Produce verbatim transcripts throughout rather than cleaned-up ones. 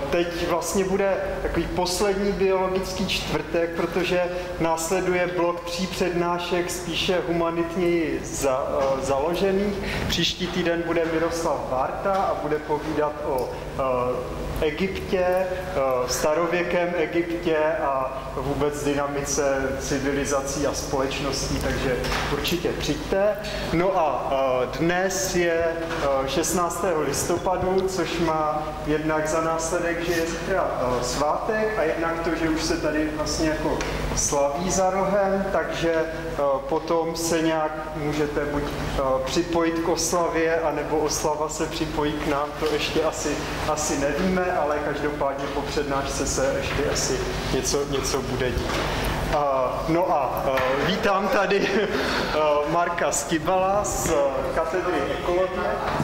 teď vlastně bude takový poslední biologický čtvrtek, protože následuje blok tří přednášek spíše humanitněji za, založených. Příští týden bude Miroslav Bárta a bude povídat o Egyptě, starověkém Egyptě a vůbec dynamice civilizací a společností, takže určitě přijďte. No a dnes je šestnáctého listopadu, což má jednak za následek, že je zítra svátek a jednak to, že už se tady vlastně jako slaví za rohem, takže potom se nějak můžete buď připojit k oslavě, anebo oslava se připojí k nám, to ještě asi, asi nevíme, ale každopádně po přednášce se ještě asi něco, něco bude dít. Uh, no a uh, vítám tady uh, Marka Skibala z katedry ekologie.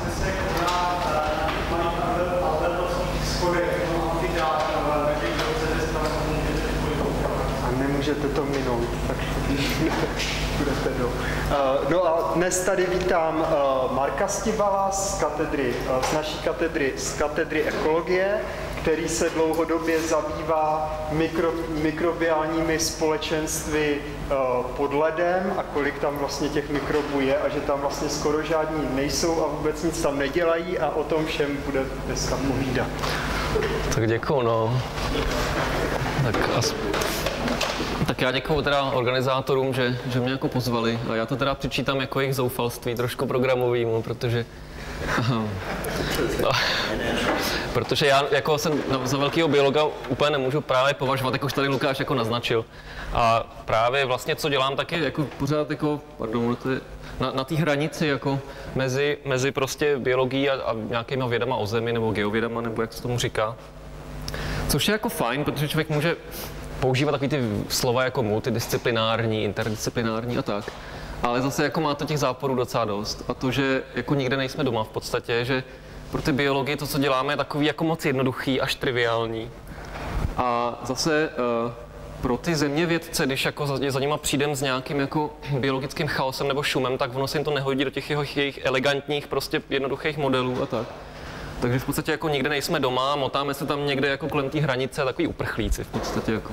A nemůžete to minout, tak když budete do. Uh, no a dnes tady vítám uh, Marka Skibala z katedry, uh, z naší katedry, z katedry ekologie, který se dlouhodobě zabývá mikro, mikrobiálními společenství uh, pod ledem a kolik tam vlastně těch mikrobů je a že tam vlastně skoro žádní nejsou a vůbec nic tam nedělají a o tom všem bude dneska povídat. Tak děkuju, no. Tak, as... tak já děkuju teda organizátorům, že, že mě jako pozvali a já to teda přičítám jako jejich zoufalství, trošku programovýmu, protože no, protože já jako jsem za velkého biologa úplně nemůžu právě považovat, jak už tady Lukáš jako naznačil. A právě vlastně, co dělám, tak je jako pořád jako, pardon, to je na, na té hranici jako mezi, mezi prostě biologií a, a nějakýma vědama o zemi nebo geovědama, nebo jak se tomu říká. Což je jako fajn, protože člověk může používat takový ty slova jako multidisciplinární, interdisciplinární a tak. Ale zase jako má to těch záporů docela dost. A to, že jako nikde nejsme doma v podstatě, že pro ty biologii to, co děláme, je takový jako moc jednoduchý, až triviální. A zase uh, pro ty zeměvědce, když jako za, za nima přijdem s nějakým jako biologickým chaosem nebo šumem, tak ono se jim to nehodí do těch jeho, jejich elegantních, prostě jednoduchých modelů a tak. Takže v podstatě jako nikde nejsme doma, motáme se tam někde jako kolem té hranice, takový uprchlíci v podstatě jako.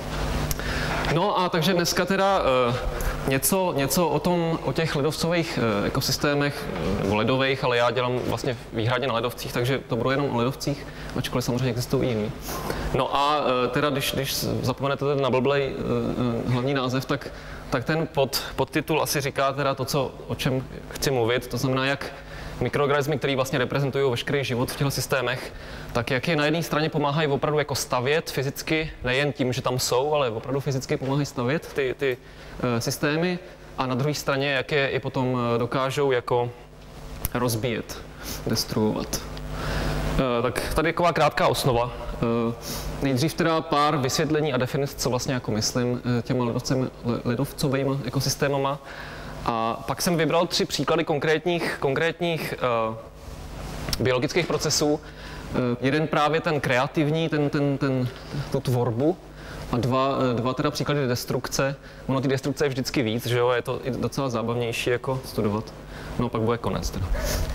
No a takže dneska teda uh, něco, něco o tom, o těch ledovcových uh, ekosystémech, uh, nebo ledových, ale já dělám vlastně výhradně na ledovcích, takže to budou jenom o ledovcích, ačkoliv samozřejmě existují jiný. No a uh, teda, když, když zapomenete ten nablblej uh, hlavní název, tak, tak ten pod, podtitul asi říká teda to, co, o čem chci mluvit, to znamená, jak mikroorganismy, které vlastně reprezentují veškerý život v těchto systémech, tak jak je na jedné straně pomáhají opravdu jako stavět fyzicky, nejen tím, že tam jsou, ale opravdu fyzicky pomáhají stavět ty, ty uh, systémy a na druhé straně, jak je i potom uh, dokážou jako rozbíjet, destruovat. Uh, tak tady taková krátká osnova. Uh, nejdřív teda pár vysvětlení a definic, co vlastně jako myslím uh, těma ledovcem, ledovcovými ekosystémama. A pak jsem vybral tři příklady konkrétních, konkrétních uh, biologických procesů. Uh, jeden právě ten kreativní, ten, ten, ten, tu tvorbu a dva, uh, dva teda příklady destrukce. Ono ty destrukce je vždycky víc, že jo, je to i docela zábavnější jako studovat. No pak bude konec teda.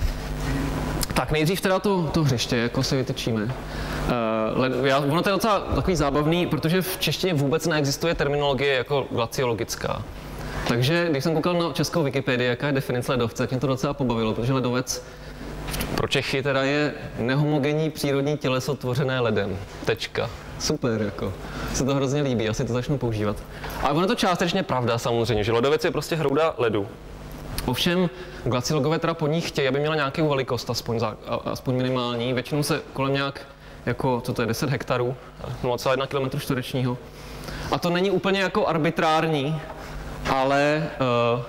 Tak nejdřív teda to, to hřiště, jako si vytyčíme. Uh, já, ono to je docela takový zábavný, protože v češtině vůbec neexistuje terminologie jako glaciologická. Takže když jsem koukal na českou Wikipedii, jaká je definice ledovce, tak mě to docela pobavilo, protože ledovec pro Čechy teda je nehomogenní přírodní těleso tvořené ledem. Tečka. Super, jako. Se to hrozně líbí, asi to začnu používat. A ono je to částečně pravda samozřejmě, že ledovec je prostě hrouda ledu. Ovšem, glaciologové teda po ní chtějí, aby měla nějakou velikost, aspoň, za, aspoň minimální. Většinou se kolem nějak, jako, co to je, deset hektarů, nula celá jedna kilometru čtverečního. A to není úplně jako arbitrární, ale, uh,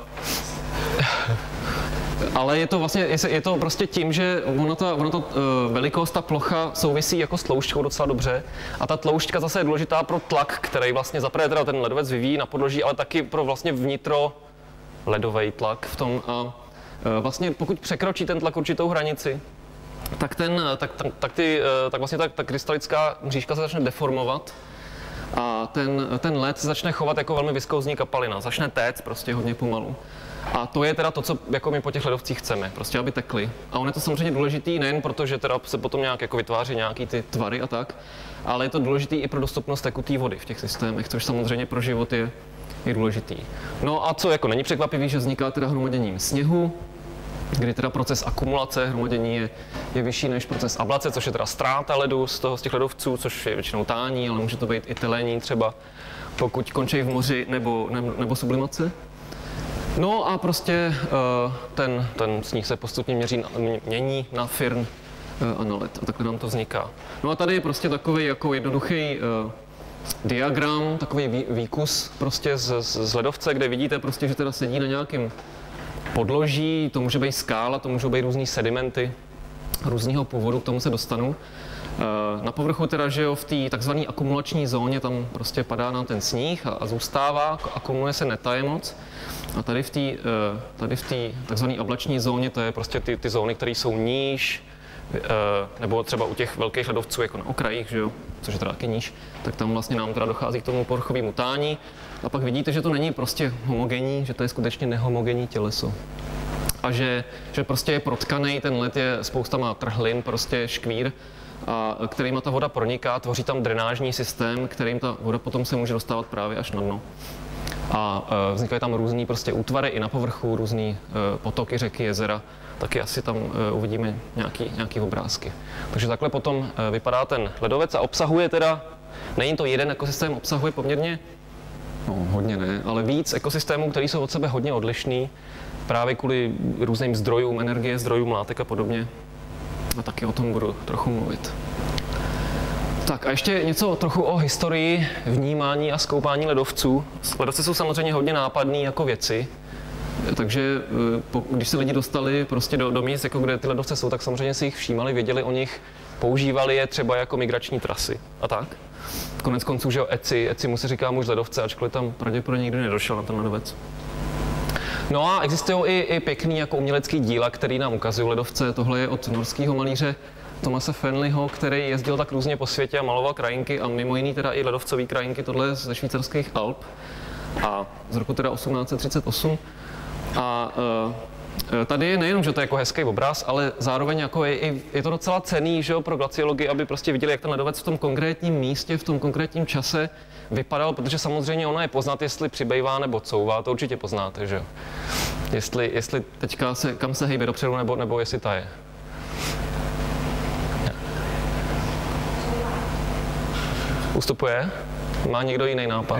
ale je to vlastně, je to prostě tím, že ono ta, ono ta uh, velikost, ta plocha souvisí jako s tloušťkou docela dobře a ta tloušťka zase je důležitá pro tlak, který vlastně zaprvé teda ten ledovec vyvíjí na podloží, ale taky pro vlastně vnitro ledový tlak v tom a uh, vlastně pokud překročí ten tlak určitou hranici, tak ten, tak, tak, tak, ty, uh, tak vlastně ta, ta krystalická mřížka se začne deformovat. A ten, ten led se začne chovat jako velmi viskózní kapalina, začne téct prostě hodně pomalu. A to je teda to, co jako my po těch ledovcích chceme, prostě aby tekly. A ono je to samozřejmě důležitý nejen proto, že teda se potom nějak jako vytváří nějaký ty tvary a tak, ale je to důležitý i pro dostupnost tekuté vody v těch systémech, což samozřejmě pro život je, je důležitý. No a co jako není překvapivý, že vzniká teda hromaděním sněhu, kdy teda proces akumulace hromadění je, je vyšší než proces ablace, což je teda ztráta ledu z toho z těch ledovců, což je většinou tání, ale může to být i telení třeba, pokud končí v moři nebo, nebo, nebo sublimace. No a prostě uh, ten, ten sníh se postupně měří, mění na firn uh, a na led a takhle nám to vzniká. No a tady je prostě takový jako jednoduchý uh, diagram, takový vý, výkus prostě z, z, z ledovce, kde vidíte prostě, že teda sedí na nějakém podloží, to může být skála, to můžou být různý sedimenty různého původu, k tomu se dostanu. Na povrchu teda, že jo, v té takzvané akumulační zóně tam prostě padá nám ten sníh a, a zůstává, akumuluje se netaje moc. A tady v té tady v té takzvané ablační zóně, to je prostě ty, ty zóny, které jsou níž, nebo třeba u těch velkých ledovců jako na okrajích, že jo, což je teda taky níž, tak tam vlastně nám teda dochází k tomu povrchovému tání. A pak vidíte, že to není prostě homogenní, že to je skutečně nehomogenní těleso. A že, že prostě je protkaný, ten led je spousta má trhlin, prostě škvír, a kterýma ta voda proniká, tvoří tam drenážní systém, kterým ta voda potom se může dostávat právě až na dno. A e, vznikají tam různý prostě útvary i na povrchu, různý e, potoky, řeky, jezera, taky asi tam e, uvidíme nějaký, nějaký obrázky. Takže takhle potom e, vypadá ten ledovec a obsahuje teda, není to jeden ekosystém, obsahuje poměrně, no hodně ne, ale víc ekosystémů, které jsou od sebe hodně odlišný, právě kvůli různým zdrojům energie, zdrojům látek a podobně. A taky o tom budu trochu mluvit. Tak a ještě něco trochu o historii vnímání a zkoumání ledovců. Ledovce jsou samozřejmě hodně nápadný jako věci, takže když se lidi dostali prostě do, do míst, jako kde ty ledovce jsou, tak samozřejmě si jich všímali, věděli o nich, používali je třeba jako migrační trasy a tak. Konec konců, že jo, Eci, Eci mu se říká muž ledovce, ačkoliv tam pravděpodobně nikdy nedošel na ten ledovec. No a existují i, i pěkný jako umělecký díla, který nám ukazují ledovce. Tohle je od norského malíře Thomase Fearnleyho, který jezdil tak různě po světě a maloval krajinky a mimo jiný teda i ledovcové krajinky, tohle ze švýcarských Alp a z roku teda osmnáct set třicet osm. A uh, tady je nejenom, že to je jako hezký obraz, ale zároveň jako je, je to docela cenný, že jo, pro glaciologii, aby prostě viděli, jak ten ledovec v tom konkrétním místě, v tom konkrétním čase vypadal, protože samozřejmě ono je poznat, jestli přibývá nebo couvá, to určitě poznáte, že jo. Jestli, jestli teďka se, kam se hejbe dopředu, nebo, nebo jestli ta je. Ustupuje? Má někdo jiný nápad?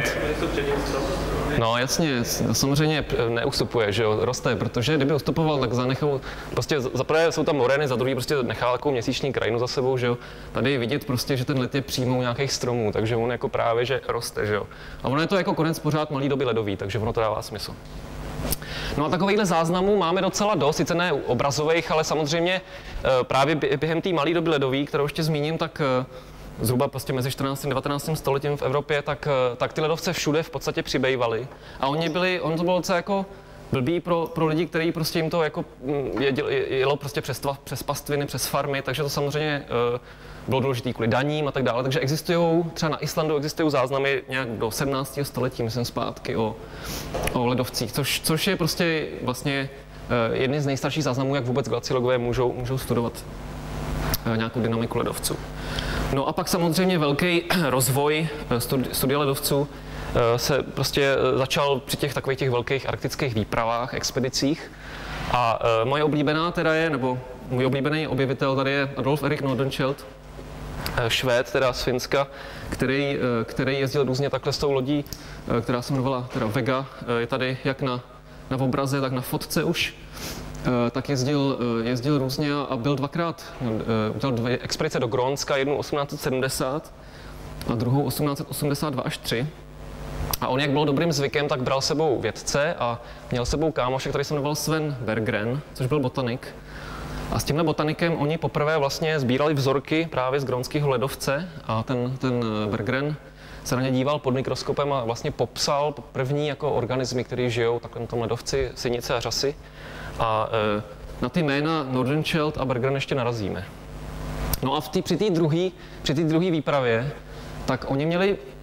No jasně, samozřejmě neustupuje, že jo, roste, protože kdyby ustupoval, tak zanechal, prostě za prvé jsou tam morény, za druhý prostě nechal takovou měsíční krajinu za sebou, že jo. Tady je vidět prostě, že ten led je přímou nějakých stromů, takže on jako právě, že roste, že jo. A ono je to jako konec pořád malý doby ledový, takže ono to dává smysl. No a takovýchhle záznamů máme docela dost, sice ne obrazových, ale samozřejmě právě během té malé doby ledový, kterou ještě zmíním, tak zhruba prostě mezi čtrnáctým a devatenáctým stoletím v Evropě, tak, tak ty ledovce všude v podstatě přibývaly. A oni byli, on to bylo docela jako blbý pro, pro lidi, kteří prostě jim to jako jelo, jelo prostě přes, tva, přes pastviny, přes farmy, takže to samozřejmě uh, bylo důležité kvůli daním a tak dále. Takže existují, třeba na Islandu existují záznamy nějak do sedmnáctého století, myslím zpátky, o, o ledovcích, což, což je prostě vlastně uh, jedny z nejstarších záznamů, jak vůbec glaciologové můžou, můžou studovat uh, nějakou dynamiku ledovců. No a pak samozřejmě velký rozvoj studia ledovců se prostě začal při těch takových těch velkých arktických výpravách, expedicích. A moje oblíbená teda je, nebo můj oblíbený objevitel tady je Adolf Erik Nordenskjöld, Švéd, teda z Finska, který, který jezdil různě takhle s tou lodí, která se jmenovala teda Vega, je tady jak na, na obraze, tak na fotce už. Tak jezdil, jezdil různě a byl dvakrát, udělal dvě expedice do Grónska, jednu osmnáct set sedmdesát a druhou osmnáct set osmdesát dva až tři. A on, jak byl dobrým zvykem, tak bral sebou vědce a měl sebou kámoše, který se jmenoval Sven Berggren, což byl botanik. A s tímhle botanikem oni poprvé vlastně sbírali vzorky právě z grónského ledovce a ten, ten Berggren se na ně díval pod mikroskopem a vlastně popsal první jako organismy, které žijou takhle na tom ledovci, sinice a řasy. A e, na ty jména Nordenskjöld a Berggren ještě narazíme. No a v tý, při té druhé při té druhé výpravě, tak oni měli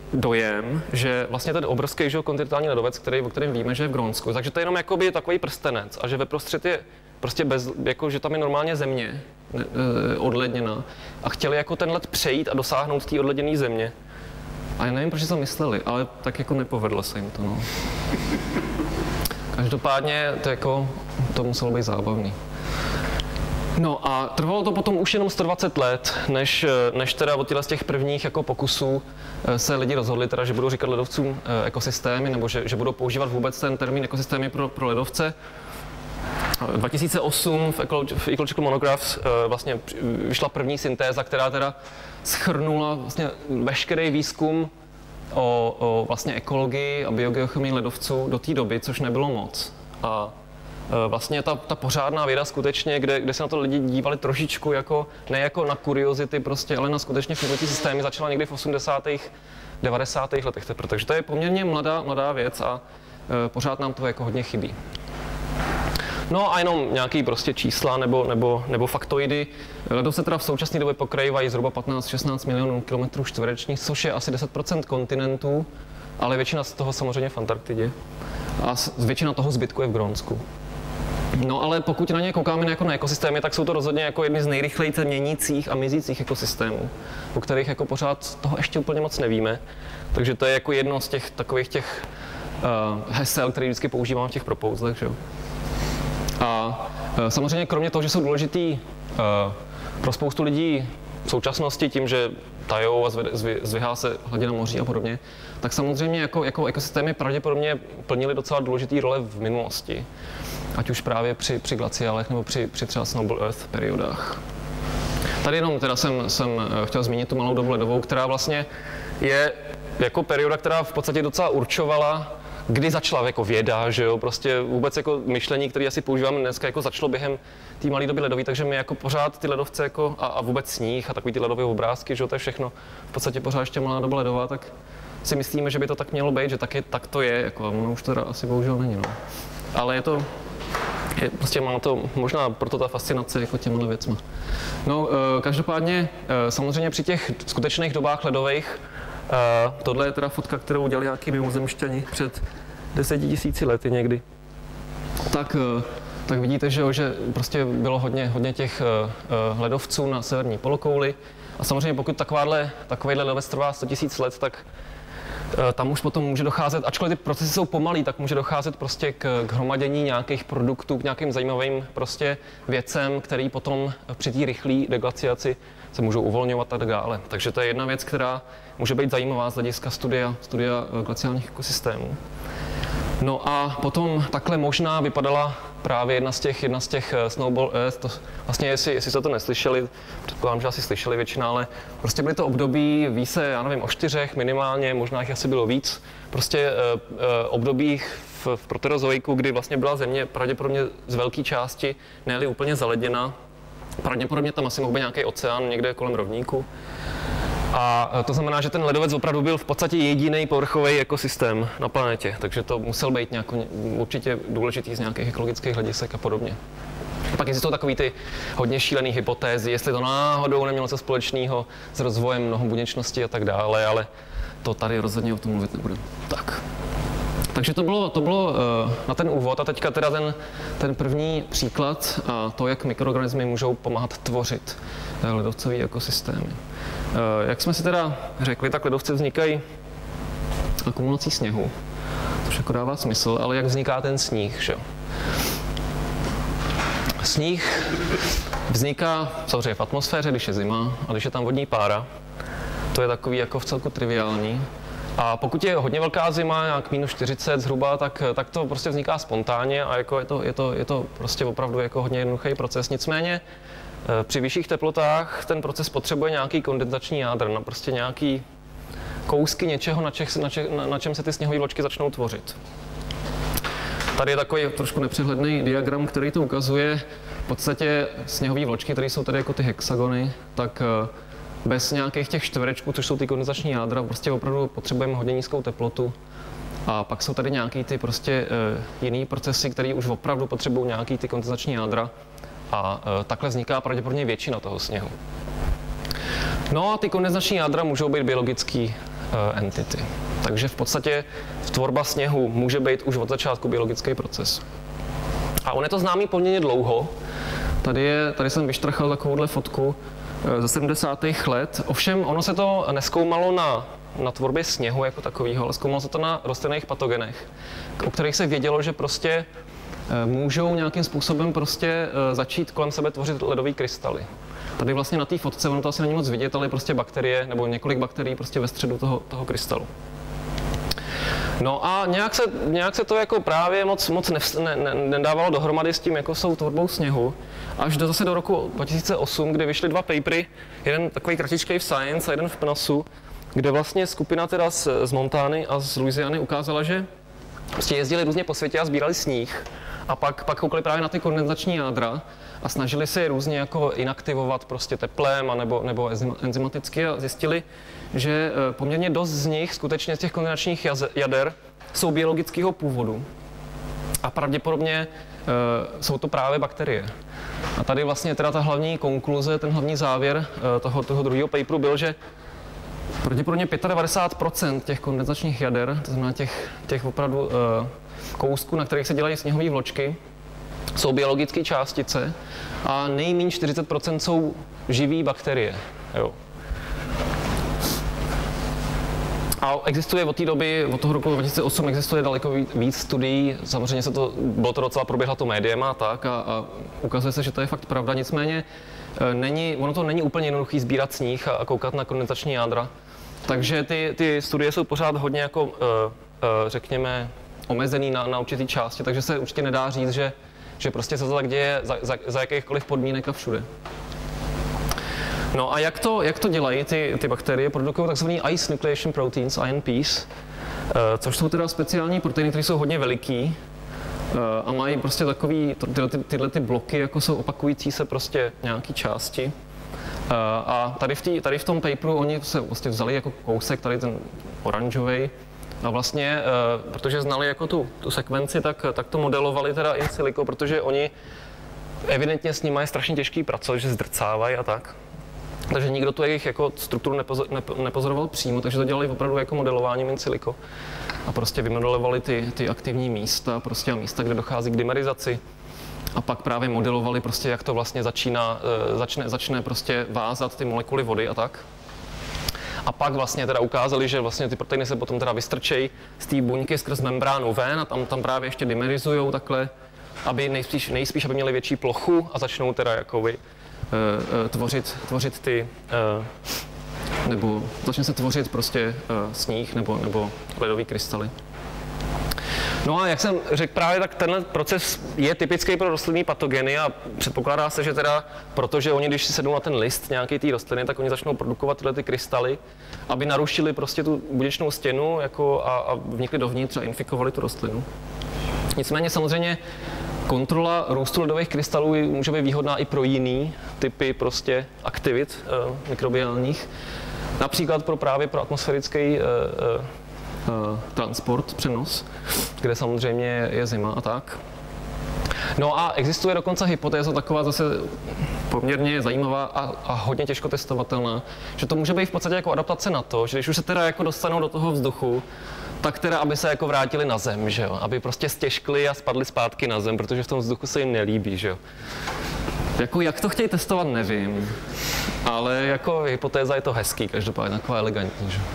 dojem, že vlastně ten obrovský že, kontinentální ledovec, který, o kterém víme, že je v Grónsku, takže to je jenom jakoby takový prstenec a že ve prostřed je prostě bez, jako, že tam je normálně země e, odledněná a chtěli jako ten led přejít a dosáhnout té odledněné země. A já nevím, proč to mysleli, ale tak jako nepovedlo se jim to, no. Každopádně to jako, to muselo být zábavný. No a trvalo to potom už jenom sto dvacet let, než, než teda od těchto z těch prvních jako pokusů se lidi rozhodli, teda, že budou říkat ledovcům ekosystémy, nebo že, že budou používat vůbec ten termín ekosystémy pro, pro ledovce. dva tisíce osm v, Ecolo- v Ecological Monographs vlastně vyšla první syntéza, která teda shrnula vlastně veškerý výzkum o, o vlastně ekologii a biogeochemii ledovců do té doby, což nebylo moc. A vlastně ta, ta pořádná věda skutečně, kde, kde se na to lidi dívali trošičku jako, ne jako na kuriozity prostě, ale na skutečně fungující systémy, začala někdy v osmdesátých devadesátých letech teprve. Takže to je poměrně mladá, mladá věc a e, pořád nám to jako hodně chybí. No a jenom nějaký prostě čísla nebo, nebo, nebo faktoidy. Ledovce teda v současné době pokrývají zhruba patnáct až šestnáct milionů kilometrů čtverečních, což je asi deset procent kontinentů, ale většina z toho samozřejmě v Antarktidě. A většina toho zbytku je v Grónsku. No ale pokud na ně koukáme jako na ekosystémy, tak jsou to rozhodně jako jedny z nejrychleji se měnících a mizících ekosystémů, o kterých jako pořád toho ještě úplně moc nevíme. Takže to je jako jedno z těch takových těch uh, hesel, které vždycky používám v těch propouzlech, že jo. A uh, samozřejmě kromě toho, že jsou důležitý uh, pro spoustu lidí v současnosti tím, že tajou a zvyhá se hladina moří a podobně, tak samozřejmě jako, jako ekosystémy pravděpodobně plnily docela důležitý role v minulosti. Ať už právě při, při glaciálech nebo při, při třeba Snowball Earth periodách. Tady jenom teda jsem, jsem chtěl zmínit tu malou dobu ledovou, která vlastně je jako perioda, která v podstatě docela určovala, kdy začala jako věda, že jo, prostě vůbec jako myšlení, které asi používáme dneska, jako začalo během té malé doby ledové, takže my jako pořád ty ledovce jako a, a vůbec sníh a takový ty ledové obrázky, že jo, to je všechno v podstatě pořád ještě malá doba ledová, tak si myslíme, že by to tak mělo být, že tak, je, tak to je, jako, a ono už to teda asi bohužel není, no. Ale je to, je, prostě má to, možná proto ta fascinace jako těmhle věcma. No, e, každopádně, e, samozřejmě při těch skutečných dobách ledových, e, tohle je teda fotka, kterou udělali nějaký mimozemšťani před deseti tisíci lety někdy, tak, e, tak vidíte, že, že prostě bylo hodně, hodně těch e, ledovců na severní polokouli. A samozřejmě pokud takováhle, takovýhle ledovec trvá sto tisíc let, tak tam už potom může docházet, ačkoliv ty procesy jsou pomalý, tak může docházet prostě k, k hromadění nějakých produktů, k nějakým zajímavým prostě věcem, který potom při té rychlé deglaciaci se můžou uvolňovat a tak dále. Takže to je jedna věc, která může být zajímavá z hlediska studia, studia glaciálních ekosystémů. No a potom takhle možná vypadala právě jedna z těch, jedna z těch Snowball Earth, to, vlastně jestli, jestli jste to neslyšeli, předpokládám, že asi slyšeli většina, ale prostě byly to období, ví se, já nevím, o čtyřech minimálně, možná jich asi bylo víc, prostě e, e, období v, v proterozoiku, kdy vlastně byla země pravděpodobně z velké části ne-li úplně zaledněna, pravděpodobně tam asi mohl být nějaký oceán někde kolem rovníku. A to znamená, že ten ledovec opravdu byl v podstatě jediný povrchový ekosystém na planetě, takže to musel být nějak, určitě důležitý z nějakých ekologických hledisek a podobně. A pak existují takový ty hodně šílený hypotézy, jestli to náhodou nemělo co společného s rozvojem mnohobuněčnosti a tak dále, ale to tady rozhodně o tom mluvit nebudeme. Tak. Takže to bylo, to bylo uh, na ten úvod a teďka teda ten, ten první příklad a to, jak mikroorganismy můžou pomáhat tvořit uh, ledovcové ekosystémy. Uh, jak jsme si teda řekli, tak ledovce vznikají akumulací sněhu, což jako dává smysl, ale jak vzniká ten sníh, že? Sníh vzniká samozřejmě v atmosféře, když je zima a když je tam vodní pára. To je takový jako vcelku triviální. A pokud je hodně velká zima, jak minus čtyřicet zhruba, tak, tak to prostě vzniká spontánně a jako je, to, je, to, je to prostě opravdu jako hodně jednoduchý proces. Nicméně při vyšších teplotách ten proces potřebuje nějaký kondenzační jádr, na prostě nějaký kousky něčeho, na, čech, na, čech, na, na čem se ty sněhové vločky začnou tvořit. Tady je takový trošku nepřehledný diagram, který to ukazuje. V podstatě sněhové vločky, které jsou tady jako ty hexagony, tak bez nějakých těch čtverečků, což jsou ty kondenzační jádra, prostě opravdu potřebujeme hodně nízkou teplotu. A pak jsou tady nějaký ty prostě uh, jiný procesy, které už opravdu potřebují nějaký ty kondenzační jádra. A uh, takhle vzniká pravděpodobně většina toho sněhu. No a ty kondenzační jádra můžou být biologický, entity. Takže v podstatě tvorba sněhu může být už od začátku biologický proces. A on je to známý poměrně dlouho. Tady, je, tady jsem vyštrachal takovouhle fotku ze sedmdesátých let. Ovšem ono se to nezkoumalo na, na tvorbě sněhu jako takového, ale zkoumalo se to na rostlinných patogenech, o kterých se vědělo, že prostě můžou nějakým způsobem prostě začít kolem sebe tvořit ledové krystaly. Tady vlastně na té fotce, ono to asi není moc vidět, ale je prostě bakterie, nebo několik bakterií prostě ve středu toho, toho krystalu. No a nějak se, nějak se to jako právě moc, moc ne, ne, nedávalo dohromady s tím, jako s tou tvorbou sněhu, až do, zase do roku dva tisíce osm, kdy vyšly dva papery, jeden takový kratičkej v Science a jeden v P N A S u, kde vlastně skupina teda z, z Montány a z Louisiany ukázala, že prostě jezdili různě po světě a sbírali sníh a pak, pak koukali právě na ty kondenzační jádra a snažili se je různě jako inaktivovat prostě teplem a nebo, nebo enzymaticky a zjistili, že poměrně dost z nich, skutečně z těch kondenzačních jader, jsou biologického původu. A pravděpodobně e, jsou to právě bakterie. A tady vlastně teda ta hlavní konkluze, ten hlavní závěr e, toho, toho druhého paperu byl, že pravděpodobně devadesát pět procent těch kondenzačních jader, to znamená těch, těch opravdu e, kousků, na kterých se dělají sněhové vločky, jsou biologické částice a nejméně čtyřicet procent jsou živý bakterie. Jo. A existuje od té doby, od toho roku dva tisíce osm, existuje daleko víc studií, samozřejmě se to, bylo to docela, proběhla to médiema a tak a, a ukazuje se, že to je fakt pravda, nicméně není, ono to není úplně jednoduchý sbírat sníh a, a koukat na kondenzační jádra, takže ty, ty studie jsou pořád hodně jako, uh, uh, řekněme, omezený na, na určitý části, takže se určitě nedá říct, že, že prostě se to tak děje za, za, za jakýchkoliv podmínek a všude. No a jak to, jak to dělají ty, ty bakterie? Produkují takzvaný ice nucleation proteins, I N Ps, což jsou teda speciální proteiny, které jsou hodně veliký a mají prostě takový, tyhle, tyhle ty bloky, jako jsou opakující se prostě nějaký části. A tady v, tý, tady v tom paperu oni se vlastně vzali jako kousek, tady ten oranžový, a vlastně, protože znali jako tu, tu sekvenci, tak, tak to modelovali teda in silico, protože oni evidentně s nimi je strašně těžký pracovat, že zdrcávají a tak. Takže nikdo tu jejich jako strukturu nepozor, nepozoroval přímo, takže to dělali opravdu jako modelováním in silico. A prostě vymodelovali ty, ty aktivní místa, prostě a místa, kde dochází k dimerizaci. A pak právě modelovali prostě, jak to vlastně začíná, začne, začne prostě vázat ty molekuly vody a tak. A pak vlastně teda ukázali, že vlastně ty proteiny se potom teda vystrčejí z té buňky skrz membránu ven a tam, tam právě ještě dimerizujou takhle, aby nejspíš, nejspíš aby měli větší plochu a začnou teda jakoby Tvořit, tvořit ty, nebo začne se tvořit prostě sníh nebo, nebo ledové krystaly. No a jak jsem řekl právě, tak tenhle proces je typický pro rostlinné patogeny a předpokládá se, že teda, protože oni, když si sednou na ten list nějaký té rostliny, tak oni začnou produkovat tyhle ty krystaly, aby narušili prostě tu buněčnou stěnu jako a, a vnikli dovnitř a infikovali tu rostlinu. Nicméně samozřejmě kontrola růstu ledových krystalů může být výhodná i pro jiný typy prostě aktivit uh, mikrobiálních. Například pro právě pro atmosférický uh, uh, transport, přenos, kde samozřejmě je zima a tak. No a existuje dokonce hypotéza taková zase poměrně zajímavá a, a hodně těžko testovatelná, že to může být v podstatě jako adaptace na to, že když už se teda jako dostanou do toho vzduchu, tak teda, aby se jako vrátili na zem, že jo? Aby prostě stěžkli a spadli zpátky na zem, protože v tom vzduchu se jim nelíbí, že jo? Jako jak to chtějí testovat, nevím, ale jako hypotéza je to hezký, každopádně taková elegantní, že?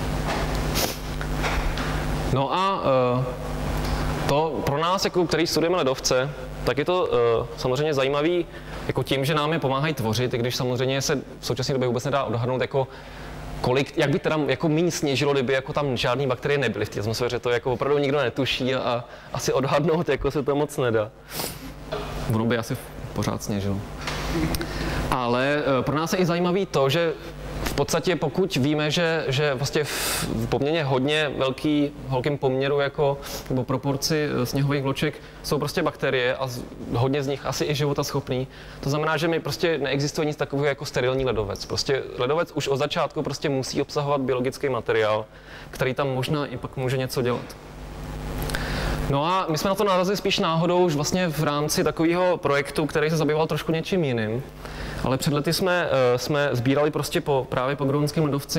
No a uh, to pro nás, jako, který studujeme ledovce, tak je to uh, samozřejmě zajímavý jako tím, že nám je pomáhají tvořit, i když samozřejmě se v současné době vůbec nedá odhadnout, jako kolik, jak by teda jako méně sněžilo, kdyby jako tam žádný bakterie nebyly v té atmosféře, to jako opravdu nikdo netuší a, a asi odhadnout jako se to moc nedá. Ono by asi pořád sněžilo. Ale pro nás je i zajímavý to, že v podstatě pokud víme, že, že vlastně v poměrně hodně velký, velkým poměru jako, nebo proporci sněhových vloček jsou prostě bakterie a z, hodně z nich asi i životaschopný. To znamená, že mi prostě neexistuje nic takového jako sterilní ledovec. Prostě ledovec už od začátku prostě musí obsahovat biologický materiál, který tam možná i pak může něco dělat. No a my jsme na to narazili spíš náhodou už vlastně v rámci takového projektu, který se zabýval trošku něčím jiným. Ale před lety jsme, jsme sbírali prostě po, právě po grónském ledovci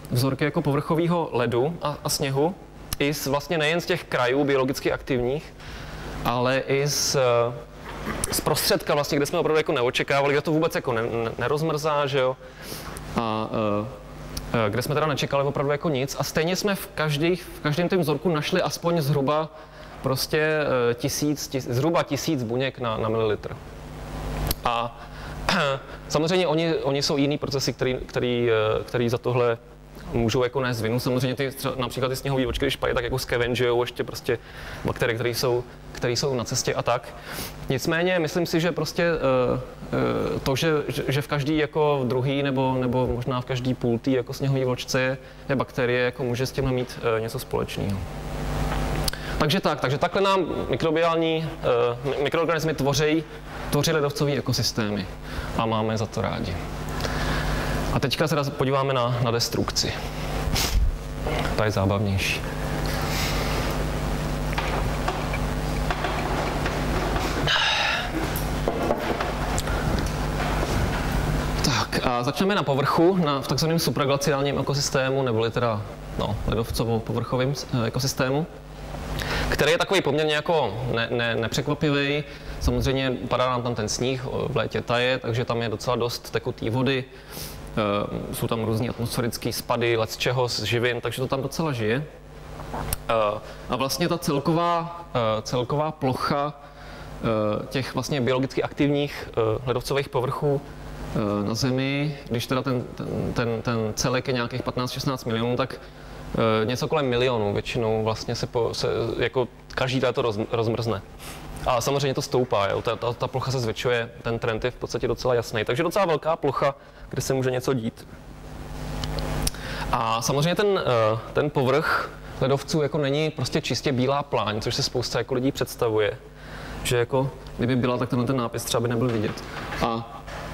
vzorky jako povrchového ledu a, a sněhu, i z, vlastně nejen z těch krajů biologicky aktivních, ale i z, z prostředka, vlastně, kde jsme opravdu jako neočekávali, kde to vůbec jako ne, ne, nerozmrzá, že jo? A, a kde jsme teda nečekali opravdu jako nic. A stejně jsme v, každý, v každém tom vzorku našli aspoň zhruba prostě tisíc, tis, zhruba tisíc buněk na, na mililitr. A samozřejmě oni, oni jsou jiný procesy, který, který, který za tohle můžou jako nést vinu. Samozřejmě ty, například ty sněhové vločky, když padají, tak jako scavengeujou ještě prostě bakterie, které jsou, které jsou na cestě a tak. Nicméně myslím si, že prostě uh, to, že, že v každý jako druhý nebo, nebo možná v každý půltý jako sněhové vločce je, je bakterie, jako může s tím mít uh, něco společného. Takže tak, takže takhle nám mikrobiální uh, mikroorganismy tvoří, tvoří ledovcové ekosystémy a máme za to rádi. A teďka se podíváme na, na destrukci. Ta je zábavnější. Tak a začneme na povrchu, na, v takzvaném supraglaciálním ekosystému, neboli teda no, ledovcovo-povrchovém ekosystému, který je takový poměrně jako ne, ne, nepřekvapivý. Samozřejmě padá nám tam ten sníh, v létě taje, takže tam je docela dost tekutý vody. Uh, jsou tam různý atmosférické spady, let z čeho, z živin, takže to tam docela žije. Uh, a vlastně ta celková, uh, celková plocha uh, těch vlastně biologicky aktivních uh, ledovcových povrchů uh, na Zemi, když teda ten, ten, ten, ten celek je nějakých patnáct šestnáct milionů, tak uh, něco kolem milionu většinou vlastně se, po, se jako každý léto roz, rozmrzne. A samozřejmě to stoupá, jo. Ta, ta, ta plocha se zvětšuje, ten trend je v podstatě docela jasný. Takže docela velká plocha, kde se může něco dít. A samozřejmě ten, ten povrch ledovců jako není prostě čistě bílá pláň, což se spousta jako lidí představuje. Že jako, kdyby byla, tak tenhle ten nápis třeba by nebyl vidět. A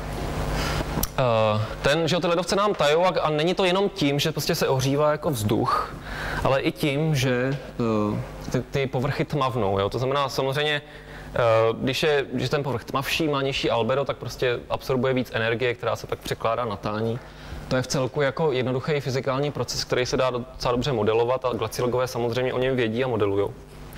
ten, že ty ledovce nám tajou a, a není to jenom tím, že prostě se ohřívá jako vzduch, ale i tím, že ty, ty povrchy tmavnou. Jo? To znamená samozřejmě, když je že ten povrch tmavší, má nižší albedo, tak prostě absorbuje víc energie, která se pak překládá na tání. To je v celku jako jednoduchý fyzikální proces, který se dá docela dobře modelovat a glaciologové samozřejmě o něm vědí a modelujou.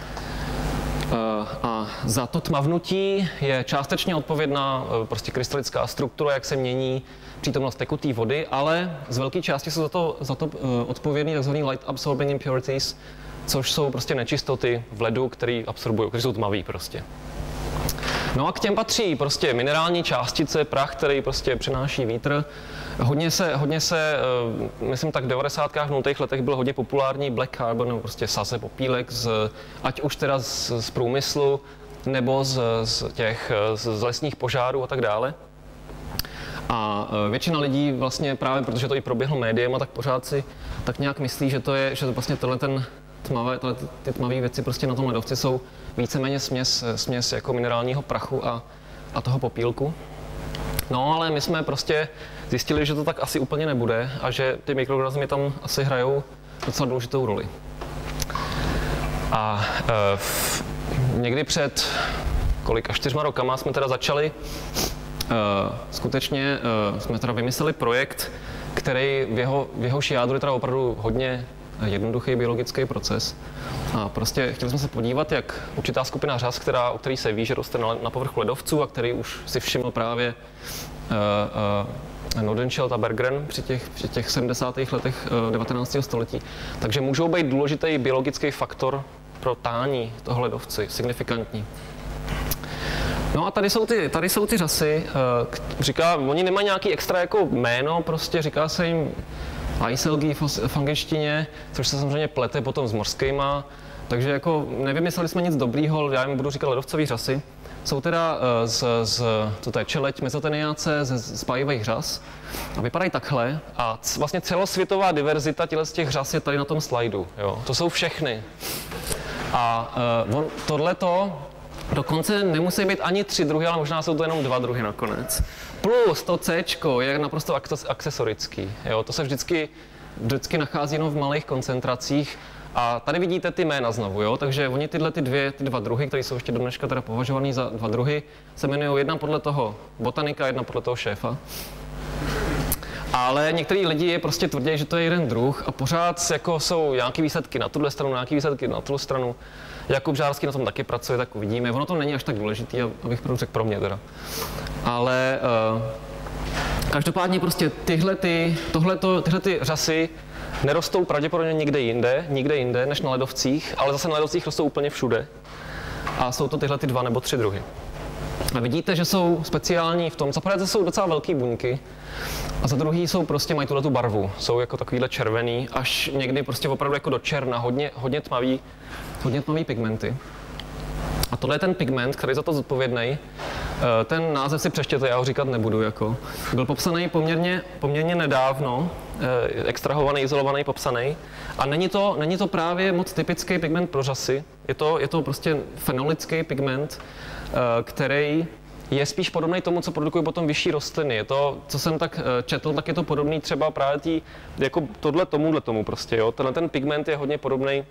A za to tmavnutí je částečně odpovědná prostě krystalická struktura, jak se mění přítomnost tekuté vody, ale z velké části jsou za to, za to odpovědný tzv. Light absorbing impurities, což jsou prostě nečistoty v ledu, které absorbují, které jsou tmavý prostě. No a k těm patří prostě minerální částice, prach, který prostě přináší vítr. Hodně se, hodně se, myslím tak v devadesátkách, v nultých letech byl hodně populární black carbon, nebo prostě saze, popílek, z, ať už teda z, z průmyslu, nebo z, z těch z lesních požárů a tak dále. A většina lidí vlastně právě, protože to i proběhlo médiem, a tak pořád si tak nějak myslí, že to je, že to vlastně tohle ten tmavé, tohle ty tmavé věci prostě na tom ledovci jsou víceméně směs, směs jako minerálního prachu a, a toho popílku. No, ale my jsme prostě zjistili, že to tak asi úplně nebude a že ty mikroorganismy tam asi hrajou docela důležitou roli. A e, v, někdy před kolika čtyřma rokama jsme teda začali, e, skutečně e, jsme teda vymysleli projekt, který v jeho, v jehož jádru je teda opravdu hodně jednoduchý biologický proces. A prostě chtěli jsme se podívat, jak určitá skupina řas, která, o který se ví, že roste na, na povrchu ledovců a který už si všiml právě uh, uh, Nordenskiöld a Berggren při těch, při těch sedmdesátých letech uh, devatenáctého století. Takže můžou být důležitý biologický faktor pro tání toho ledovci, signifikantní. No a tady jsou ty, tady jsou ty řasy, uh, říká, oni nemají nějaký extra jako jméno, prostě říká se jim Aiselgi v angličtině, což se samozřejmě plete potom s mořskýma, takže jako nevymysleli jsme nic dobrýho, já jim budu říkat ledovcový řasy. Jsou teda z, z to je čeleť mezoteniace, ze spájivých řas a vypadají takhle a c, vlastně celosvětová diverzita těchto z těch řas je tady na tom slajdu, jo. To jsou všechny. A uh, tohleto dokonce nemusí být ani tři druhy, ale možná jsou to jenom dva druhy nakonec. Plus to C je naprosto akcesorický. Jo? To se vždycky, vždycky nachází jenom v malých koncentracích. A tady vidíte ty jména znovu, jo? Takže oni tyhle ty, dvě, ty dva druhy, které jsou ještě do dneška teda považovaný za dva druhy, se jmenují jedna podle toho botanika, jedna podle toho šéfa. Ale některý lidi je prostě tvrdí, že to je jeden druh a pořád jako jsou nějaké výsledky na tuhle stranu, nějaké výsledky na tuhle stranu. Jakub Žárský na tom taky pracuje, tak uvidíme. Ono to není až tak důležitý, abych řekl pro mě teda. Ale uh, každopádně prostě tyhle ty, tohleto, tyhle ty řasy nerostou pravděpodobně nikde jinde, nikde jinde než na ledovcích, ale zase na ledovcích rostou úplně všude. A jsou to tyhle ty dva nebo tři druhy. A vidíte, že jsou speciální v tom, za prvé jsou docela velké buňky a za druhý jsou prostě, mají tuhletu barvu, jsou jako takovýhle červený, až někdy prostě opravdu jako do černa, hodně, hodně tmavý, hodně tmavý pigmenty. A tohle je ten pigment, který za to zodpovědný. Ten název si přečtěte, já ho říkat nebudu. Jako. Byl popsaný poměrně, poměrně nedávno, extrahovaný, izolovaný, popsaný. A není to, není to právě moc typický pigment pro řasy. Je to, je to prostě fenolický pigment, který je spíš podobný tomu, co produkují potom vyšší rostliny. Je to, co jsem tak četl, tak je to podobný třeba právě tý, jako tohle tomuhle tomu prostě, jo. Tenhle ten pigment je hodně podobný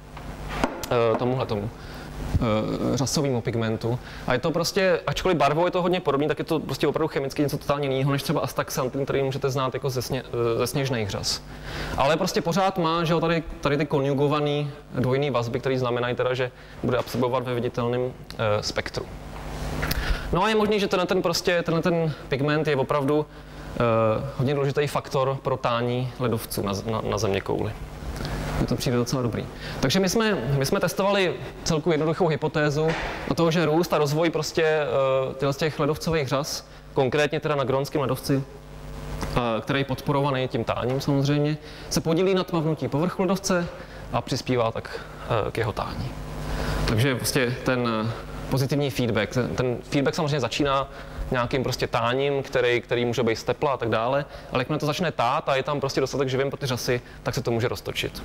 tomuhle tomu. Řasovému pigmentu. A je to prostě, ačkoliv barvou je to hodně podobný, tak je to prostě opravdu chemicky něco totálně jiného, než třeba astaxantin, který můžete znát jako ze, sně, ze sněžných řas. Ale prostě pořád má, že jo, tady, tady ty konjugovaný dvojný vazby, které znamenají teda, že bude absorbovat ve viditelném uh, spektru. No a je možný, že tenhle ten, prostě, tenhle ten pigment je opravdu uh, hodně důležitý faktor pro tání ledovců na, na, na zeměkouli. Mně to přijde docela dobrý. Takže my jsme, my jsme testovali celku jednoduchou hypotézu o toho, že růst a rozvoj prostě uh, těch ledovcových řas, konkrétně teda na grónském ledovci, uh, který je podporovaný tím táním samozřejmě, se podílí na tmavnutí povrchu ledovce a přispívá tak uh, k jeho tání. Takže prostě ten uh, pozitivní feedback, ten, ten feedback samozřejmě začíná nějakým prostě táním, který, který může být z tepla a tak dále, ale jakmile to začne tát a je tam prostě dostatek živin pro ty řasy, tak se to může roztočit.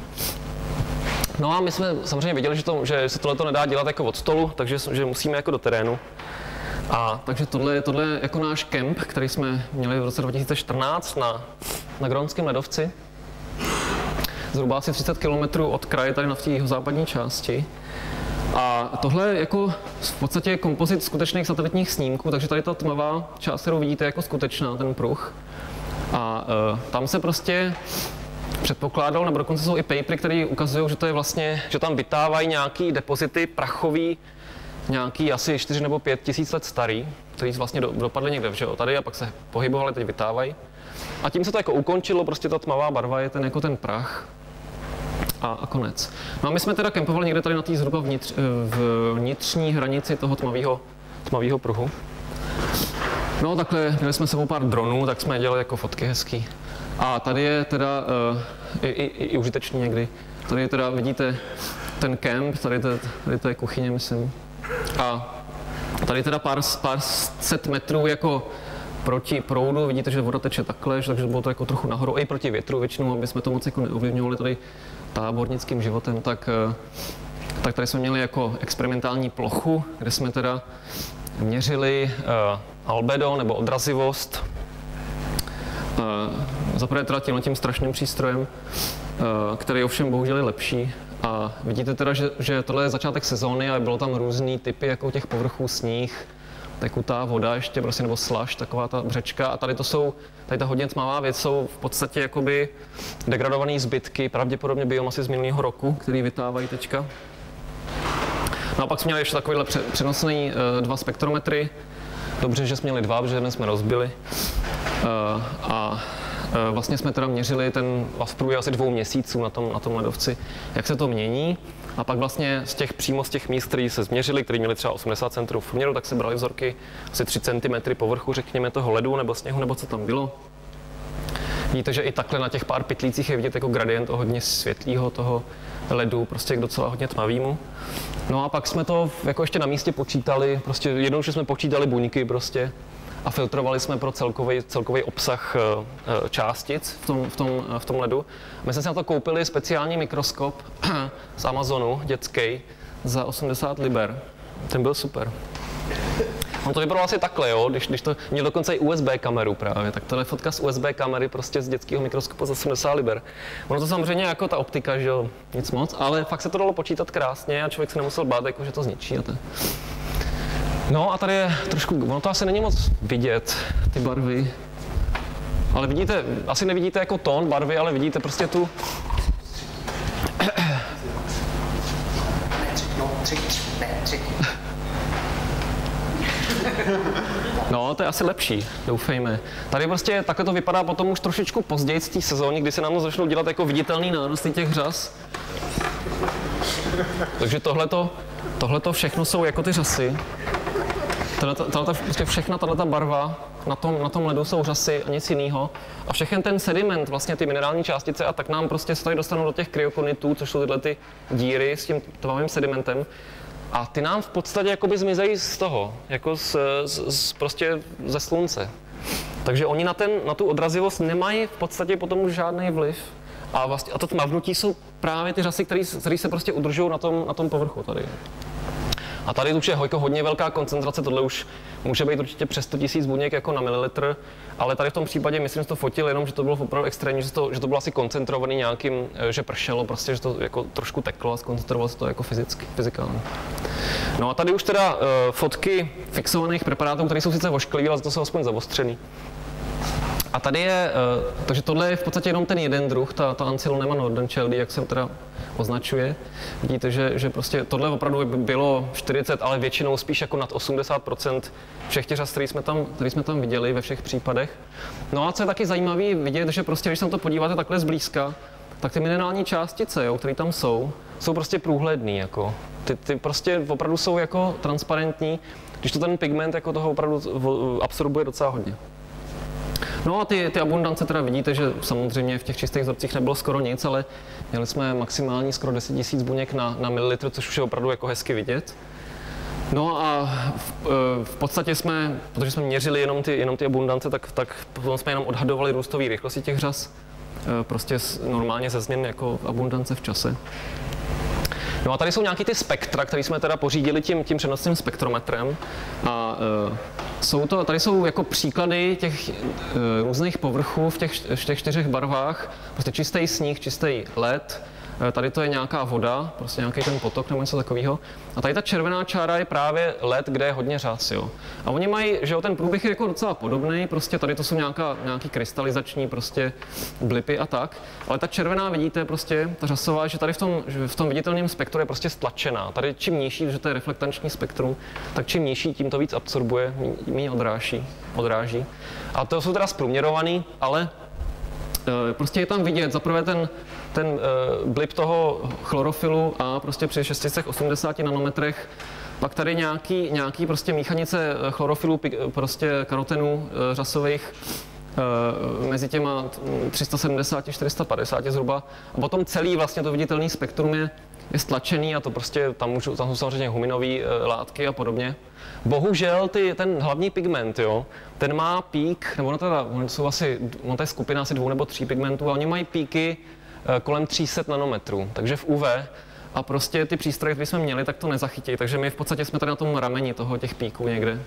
No a my jsme samozřejmě viděli, že, to, že se tohle nedá dělat jako od stolu, takže že musíme jako do terénu. A takže tohle, tohle je jako náš kemp, který jsme měli v roce dva tisíce čtrnáct na, na grónském ledovci. Zhruba asi třicet kilometrů od kraje tady na v té západní části. A tohle je jako v podstatě kompozit skutečných satelitních snímků, takže tady ta tmavá část, kterou vidíte, jako skutečná, ten pruh. A uh, tam se prostě předpokládal, nebo dokonce jsou i papery, které ukazují, že to je vlastně, že tam vytávají nějaký depozity prachový, nějaký asi čtyři nebo pět tisíc let starý, který vlastně do, dopadly někde, že jo, tady a pak se pohybovali, teď vytávají. A tím se to jako ukončilo, prostě ta tmavá barva je ten jako ten prach. A, a konec. No a my jsme teda kempovali někde tady na té zhruba vnitř, vnitřní hranici toho tmavého, tmavého pruhu. No takhle, měli jsme sebou pár dronů, tak jsme dělali jako fotky hezký. A tady je teda uh, i, i, i užitečný někdy. Tady je teda, vidíte, ten kemp, tady, to, tady to je kuchyně, myslím. A tady teda pár, pár set metrů jako proti proudu, vidíte, že voda teče takhle, takže bylo to jako trochu nahoru, i proti větru většinou, aby jsme to moc jako neovlivňovali tady tábornickým životem, tak, tak tady jsme měli jako experimentální plochu, kde jsme teda měřili uh, albedo nebo odrazivost. Uh, zaprvé teda tímhle tím strašným přístrojem, uh, který ovšem bohužel je lepší. A vidíte teda, že, že tohle je začátek sezóny a bylo tam různý typy jako těch povrchů, sníh, tekutá voda ještě prostě, nebo slash, taková ta břečka. A tady to jsou, tady ta hodně tmavá věc, jsou v podstatě jakoby degradované zbytky, pravděpodobně biomasy z minulého roku, který vytávají teďka. No a pak jsme měli ještě takovýhle přenosný uh, dva spektrometry. Dobře, že jsme měli dva, protože jeden jsme rozbili. Uh, a uh, vlastně jsme teda měřili ten v průběhu asi dvou měsíců na tom, na tom ledovci, jak se to mění. A pak vlastně z těch, přímo z těch míst, které se změřili, které měly třeba osmdesát centimetrů v průměru, tak se brali vzorky asi tři centimetry povrchu, řekněme, toho ledu nebo sněhu, nebo co tam bylo. Vidíte, že i takhle na těch pár pytlících je vidět jako gradient o hodně světlého toho ledu, prostě k docela hodně tmavýmu. No a pak jsme to jako ještě na místě počítali, prostě jednou, že jsme počítali buňky prostě a filtrovali jsme pro celkový, celkový obsah částic v tom, v tom, v tom ledu. My jsme si na to koupili speciální mikroskop z Amazonu, dětský, za osmdesát liber. Ten byl super. On to vypadalo asi takhle, jo, když, když to měl dokonce i U S B kameru právě, tak tohle je fotka z U S B kamery prostě z dětského mikroskopu za osmdesát liber. Ono to samozřejmě jako ta optika, že jo, nic moc, ale fakt se to dalo počítat krásně a člověk se nemusel bát, jako, že to zničí a to. No a tady je trošku, ono to asi není moc vidět, ty barvy, Ale vidíte, asi nevidíte jako tón barvy, ale vidíte prostě tu... No, tři, ne, tři. No, to je asi lepší, doufejme. Tady prostě takhle to vypadá potom už trošičku později z té sezóny, kdy se nám to začnou dělat jako viditelný nárosty těch řas. Takže tohleto, tohleto všechno jsou jako ty řasy. Tato, tato, prostě všechna tato barva na tom, na tom ledu jsou řasy a nic jiného. A všechen ten sediment, vlastně ty minerální částice, a tak nám prostě se tady dostanou do těch kryokonitů, což jsou tyhle ty díry s tím tmavým sedimentem. A ty nám v podstatě jakoby zmizejí z toho, jako z, z, z, prostě ze slunce. Takže oni na, ten, na tu odrazivost nemají v podstatě potom už žádný vliv. A, vlastně, a to tmavnutí jsou právě ty řasy, které se prostě udržují na tom, na tom povrchu tady. A tady už je jako hodně velká koncentrace, tohle už může být určitě přes sto tisíc buněk jako na mililitr, ale tady v tom případě myslím, že to fotil jenom, že to bylo opravdu extrémní, že to, že to bylo asi koncentrovaný nějakým, že pršelo, prostě, že to jako trošku teklo a skoncentrovalo se to jako fyzicky, fyzikálně. No a tady už teda uh, fotky fixovaných preparátů, které jsou sice ošklivé, ale to jsou aspoň zaostřený. A tady je, uh, takže tohle je v podstatě jenom ten jeden druh, ta, ta Ancylonema nordenskjeldi, jak se teda označuje. Vidíte, že, že prostě tohle opravdu bylo čtyřicet, ale většinou spíš jako nad osmdesát procent všech těch řas, který jsme tam, který jsme tam viděli ve všech případech. No a co je taky zajímavé vidět, že prostě, když se na to podíváte takhle zblízka, tak ty minerální částice, jo, které tam jsou, jsou prostě průhledný, jako. Ty, ty prostě opravdu jsou jako transparentní, když to ten pigment jako toho opravdu absorbuje docela hodně. No a ty, ty abundance teda vidíte, že samozřejmě v těch čistých vzorcích nebylo skoro nic, ale měli jsme maximální skoro deset tisíc buněk na, na mililitr, což už je opravdu jako hezky vidět. No a v, v podstatě jsme, protože jsme měřili jenom ty, jenom ty abundance, tak, tak potom jsme jenom odhadovali růstové rychlosti těch řas, prostě normálně ze změn jako abundance v čase. No a tady jsou nějaký ty spektra, které jsme teda pořídili tím, tím přenosným spektrometrem. A uh, jsou to, tady jsou jako příklady těch uh, různých povrchů v těch, v těch čtyřech barvách. Prostě čistý sníh, čistý led. Tady to je nějaká voda, prostě nějaký ten potok nebo něco takového. A tady ta červená čára je právě led, kde je hodně řas, jo. A oni mají, že jo, ten průběh je jako docela podobný, prostě tady to jsou nějaká, nějaký krystalizační prostě blipy a tak. Ale ta červená, vidíte, prostě ta řasová, že tady v tom, v tom viditelném spektru je prostě stlačená. Tady čím nižší, že to je reflektanční spektrum, tak čím nižší, tím to víc absorbuje, méně odráží, odráží. A to jsou teda zprůměrovaný, ale e, prostě je tam vidět zaprvé ten ten uh, blip toho chlorofilu a prostě při šest set osmdesáti nanometrech, pak tady nějaký, nějaký prostě míchanice chlorofilu, prostě karotenů uh, řasových uh, mezi těma tři sta sedmdesát až čtyři sta padesát zhruba. A potom celý vlastně to viditelný spektrum je, je stlačený a to prostě tam, můžu, tam jsou samozřejmě huminové uh, látky a podobně. Bohužel ty, ten hlavní pigment, jo, ten má pík, nebo ono teda, ono jsou asi, ono to je skupina asi dvou nebo tří pigmentů a oni mají píky kolem tři sta nanometrů, takže v U V a prostě ty přístroje, které jsme měli, tak to nezachytí, takže my v podstatě jsme tady na tom rameni toho těch píků někde.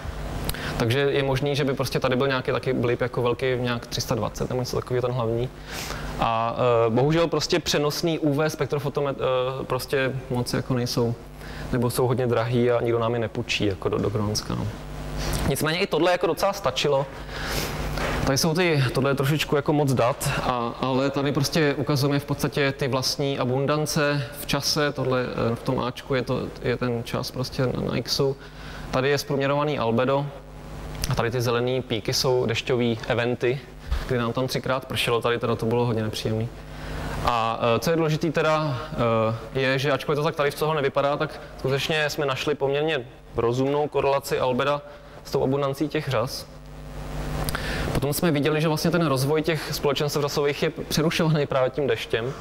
Takže je možný, že by prostě tady byl nějaký taky blip jako velký nějak tři sta dvacet nebo něco takový ten hlavní. A uh, bohužel prostě přenosný U V spektrofotomet uh, prostě moc jako nejsou, nebo jsou hodně drahý a nikdo nám je nepůjčí jako do, do Grónska. No. Nicméně i tohle jako docela stačilo. Tady jsou ty, tohle je trošičku jako moc dat, a, ale tady prostě ukazujeme v podstatě ty vlastní abundance v čase, tohle v tom Ačku je, to, je ten čas prostě na, na Xu. Tady je zprůměrovaný albedo a tady ty zelené píky jsou dešťové eventy, kdy nám tam třikrát pršelo, tady teda to bylo hodně nepříjemné. A co je důležité teda je, že ačkoliv to tak tady v toho nevypadá, tak skutečně jsme našli poměrně rozumnou korelaci albeda s tou abundancí těch řas. Potom jsme viděli, že vlastně ten rozvoj těch společenstv řasových je přerušovaný právě tím deštěm,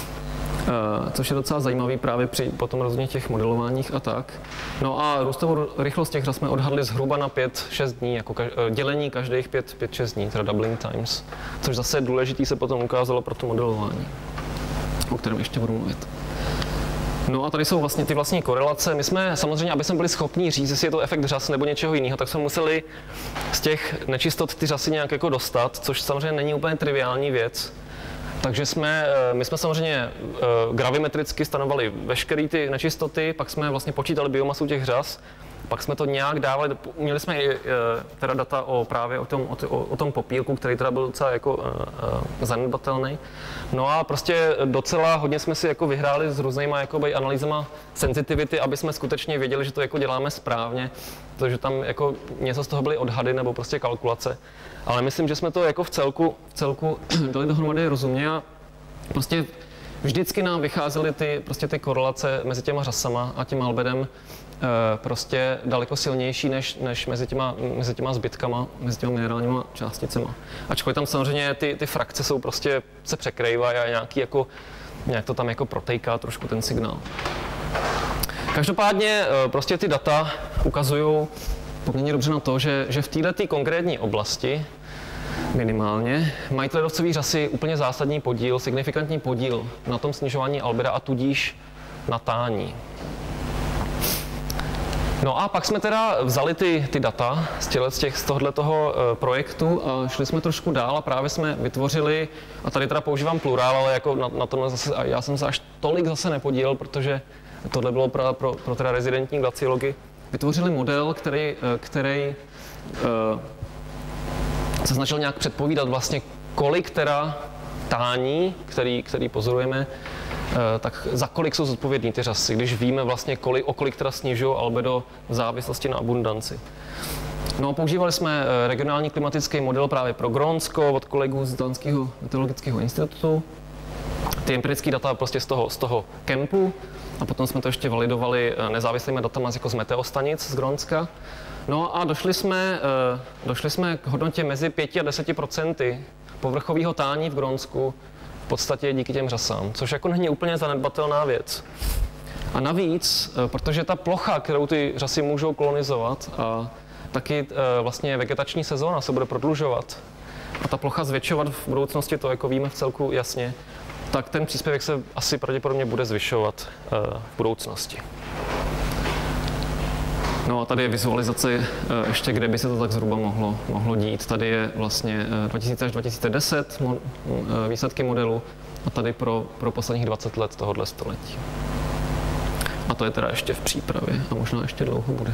což je docela zajímavý právě při potom rozhodně těch modelováních a tak. No a růstovou rychlost těch řas jsme odhadli zhruba na pět šest dní, jako kaž, dělení každých pět šest dní, teda doubling times, což zase důležitý se potom ukázalo pro to modelování, o kterém ještě budu mluvit. No a tady jsou vlastně ty vlastní korelace. My jsme samozřejmě, aby jsme byli schopni říct, jestli je to efekt řas nebo něčeho jiného, tak jsme museli z těch nečistot ty řasy nějak jako dostat, což samozřejmě není úplně triviální věc. Takže jsme, my jsme samozřejmě gravimetricky stanovali veškeré ty nečistoty, pak jsme vlastně počítali biomasu těch řas Pak jsme to nějak dávali, měli jsme i teda data o právě o tom, o, o tom popílku, který teda byl docela jako uh, uh, zanedbatelný. No a prostě docela hodně jsme si jako vyhráli s různýma jakoby analýzama sensitivity, aby jsme skutečně věděli, že to jako děláme správně, protože tam jako něco z toho byly odhady nebo prostě kalkulace. Ale myslím, že jsme to jako v celku, v celku dali dohromady rozumně a prostě vždycky nám vycházely ty, prostě ty korelace mezi těma řasama a tím albedem prostě daleko silnější než, než mezi, těma, mezi těma zbytkama, mezi těma minerálníma částicema. Ačkoliv tam samozřejmě ty, ty frakce jsou prostě, se překrývají a nějaký jako, nějak to tam jako protejká trošku ten signál. Každopádně prostě ty data ukazují poměrně dobře na to, že, že v této konkrétní oblasti minimálně mají ty ledovcové řasy úplně zásadní podíl, signifikantní podíl na tom snižování albeda a tudíž na tání. No a pak jsme teda vzali ty, ty data z, těle, z, těch, z tohoto projektu a šli jsme trošku dál a právě jsme vytvořili, a tady teda používám plurál, ale jako na, na tomhle zase, já jsem se až tolik zase nepodílel, protože tohle bylo pro, pro, pro teda rezidentní glaciology, vytvořili model, který, který uh, se snažil nějak předpovídat vlastně, kolik teda tání, který, který pozorujeme, tak za kolik jsou zodpovědní ty řasy, když víme vlastně, kolik, o kolik teda snižují albedo v závislosti na abundanci. No, používali jsme regionální klimatický model právě pro Grónsko od kolegů z Dánského meteorologického institutu. Ty empirické data prostě z toho, z toho kempu a potom jsme to ještě validovali nezávislými datama jako z meteostanic z Grónska. No a došli jsme, došli jsme k hodnotě mezi pěti a deseti procenty povrchového tání v Grónsku v podstatě díky těm řasám, což jako není úplně zanedbatelná věc. A navíc, protože ta plocha, kterou ty řasy můžou kolonizovat, a taky vlastně vegetační sezóna se bude prodlužovat a ta plocha zvětšovat v budoucnosti, to jako víme v celku jasně, tak ten příspěvek se asi pravděpodobně bude zvyšovat v budoucnosti. No a tady je vizualizace ještě, kde by se to tak zhruba mohlo, mohlo dít. Tady je vlastně dva tisíce až dva tisíce deset výsledky modelu a tady pro, pro posledních dvacet let tohohle století. A to je teda ještě v přípravě a možná ještě dlouho bude.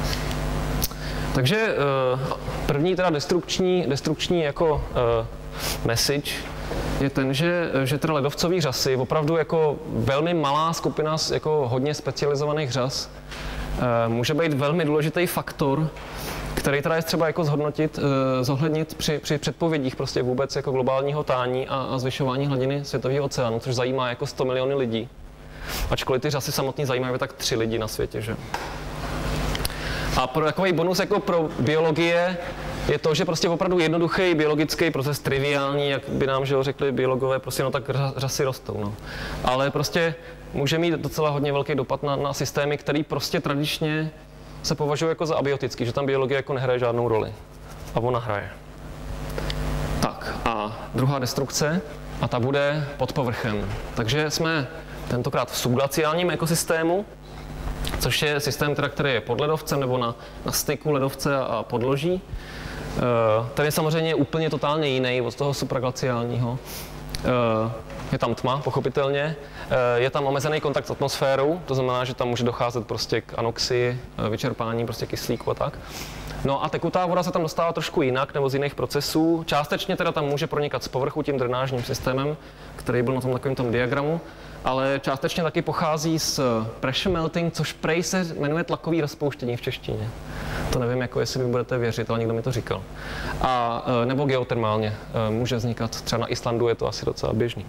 Takže první teda destrukční, destrukční jako message je ten, že, že teda ledovcový řasy, opravdu jako velmi malá skupina jako hodně specializovaných řas, může být velmi důležitý faktor, který teda je třeba jako zhodnotit, zohlednit při, při předpovědích prostě vůbec jako globálního tání a, a zvyšování hladiny světového oceánu, což zajímá jako sto miliony lidí. Ačkoliv ty řasy samotný zajímají tak tři lidi na světě, že? A pro takový bonus jako pro biologie je to, že prostě opravdu jednoduchý biologický proces, triviální, jak by nám že řekli biologové, prostě no tak řasy rostou, no. Ale prostě může mít docela hodně velký dopad na, na systémy, který prostě tradičně se považují jako za abiotický, že tam biologie jako nehraje žádnou roli. A ona hraje. Tak a druhá destrukce, a ta bude pod povrchem. Takže jsme tentokrát v subglaciálním ekosystému, což je systém, teda, který je pod ledovcem nebo na, na styku ledovce a podloží. Ten je samozřejmě úplně totálně jiný od toho supraglaciálního. Je tam tma, pochopitelně. Je tam omezený kontakt s atmosférou, to znamená, že tam může docházet prostě k anoxii, vyčerpání prostě kyslíku a tak. No a tekutá voda se tam dostává trošku jinak nebo z jiných procesů. Částečně teda tam může pronikat z povrchu tím drenážním systémem, který byl na tom takovém tom diagramu, ale částečně taky pochází z pressure melting, což prej se jmenuje tlakový rozpouštění v češtině. To nevím, jako jestli vy budete věřit, ale někdo mi to říkal. A nebo geotermálně může vznikat, třeba na Islandu je to asi docela běžný.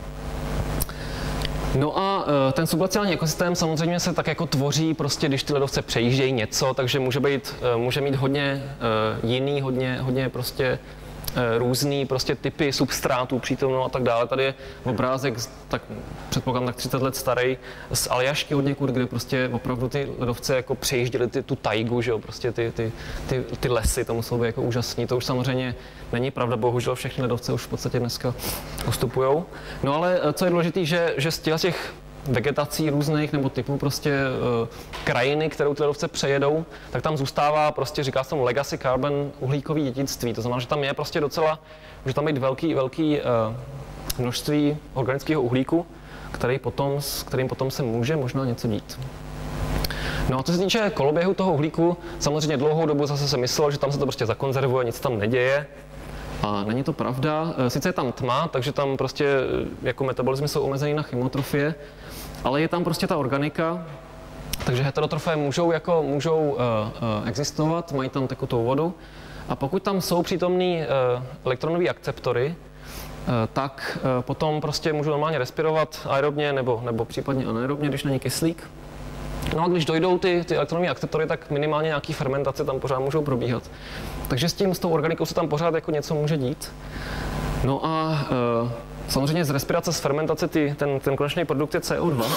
No a ten subglaciální ekosystém samozřejmě se tak jako tvoří, prostě když ty ledovce přejíždějí něco, takže může být, může mít hodně jiný, hodně, hodně prostě různý prostě typy substrátů přítomnou a tak dále. Tady je obrázek, tak předpokládám tak třicet let starý, z Aljašky od někud, kde prostě opravdu ty ledovce jako přejížděly ty, tu tajgu, že jo, prostě ty, ty, ty, ty lesy, to muselo být jako úžasný. To už samozřejmě není pravda, bohužel všechny ledovce už v podstatě dneska ustupujou. No ale co je důležité, že, že z těch vegetací různých nebo typů prostě uh, krajiny, kterou ty ledovce přejedou, tak tam zůstává prostě, říká se tomu legacy carbon, uhlíkový dědictví. To znamená, že tam je prostě docela, může tam být velký, velký uh, množství organického uhlíku, který potom, s kterým potom se může možná něco dít. No a co se týče koloběhu toho uhlíku, samozřejmě dlouhou dobu zase se myslelo, že tam se to prostě zakonzervuje, nic tam neděje. A není to pravda. Sice je tam tma, takže tam prostě jako metabolismy jsou omezený na chemotrofie, ale je tam prostě ta organika, takže heterotrofé můžou, jako, můžou uh, uh, existovat, mají tam tekutou vodu. A pokud tam jsou přítomný uh, elektronové akceptory, uh, tak uh, potom prostě můžou normálně respirovat aerobně nebo, nebo případně anaerobně, když není kyslík. No a když dojdou ty, ty elektronové akceptory, tak minimálně nějaký fermentace tam pořád můžou probíhat. Takže s tím, s tou organikou se tam pořád jako něco může dít. No a uh, samozřejmě z respirace, z fermentace ty, ten, ten konečný produkt je C O dva.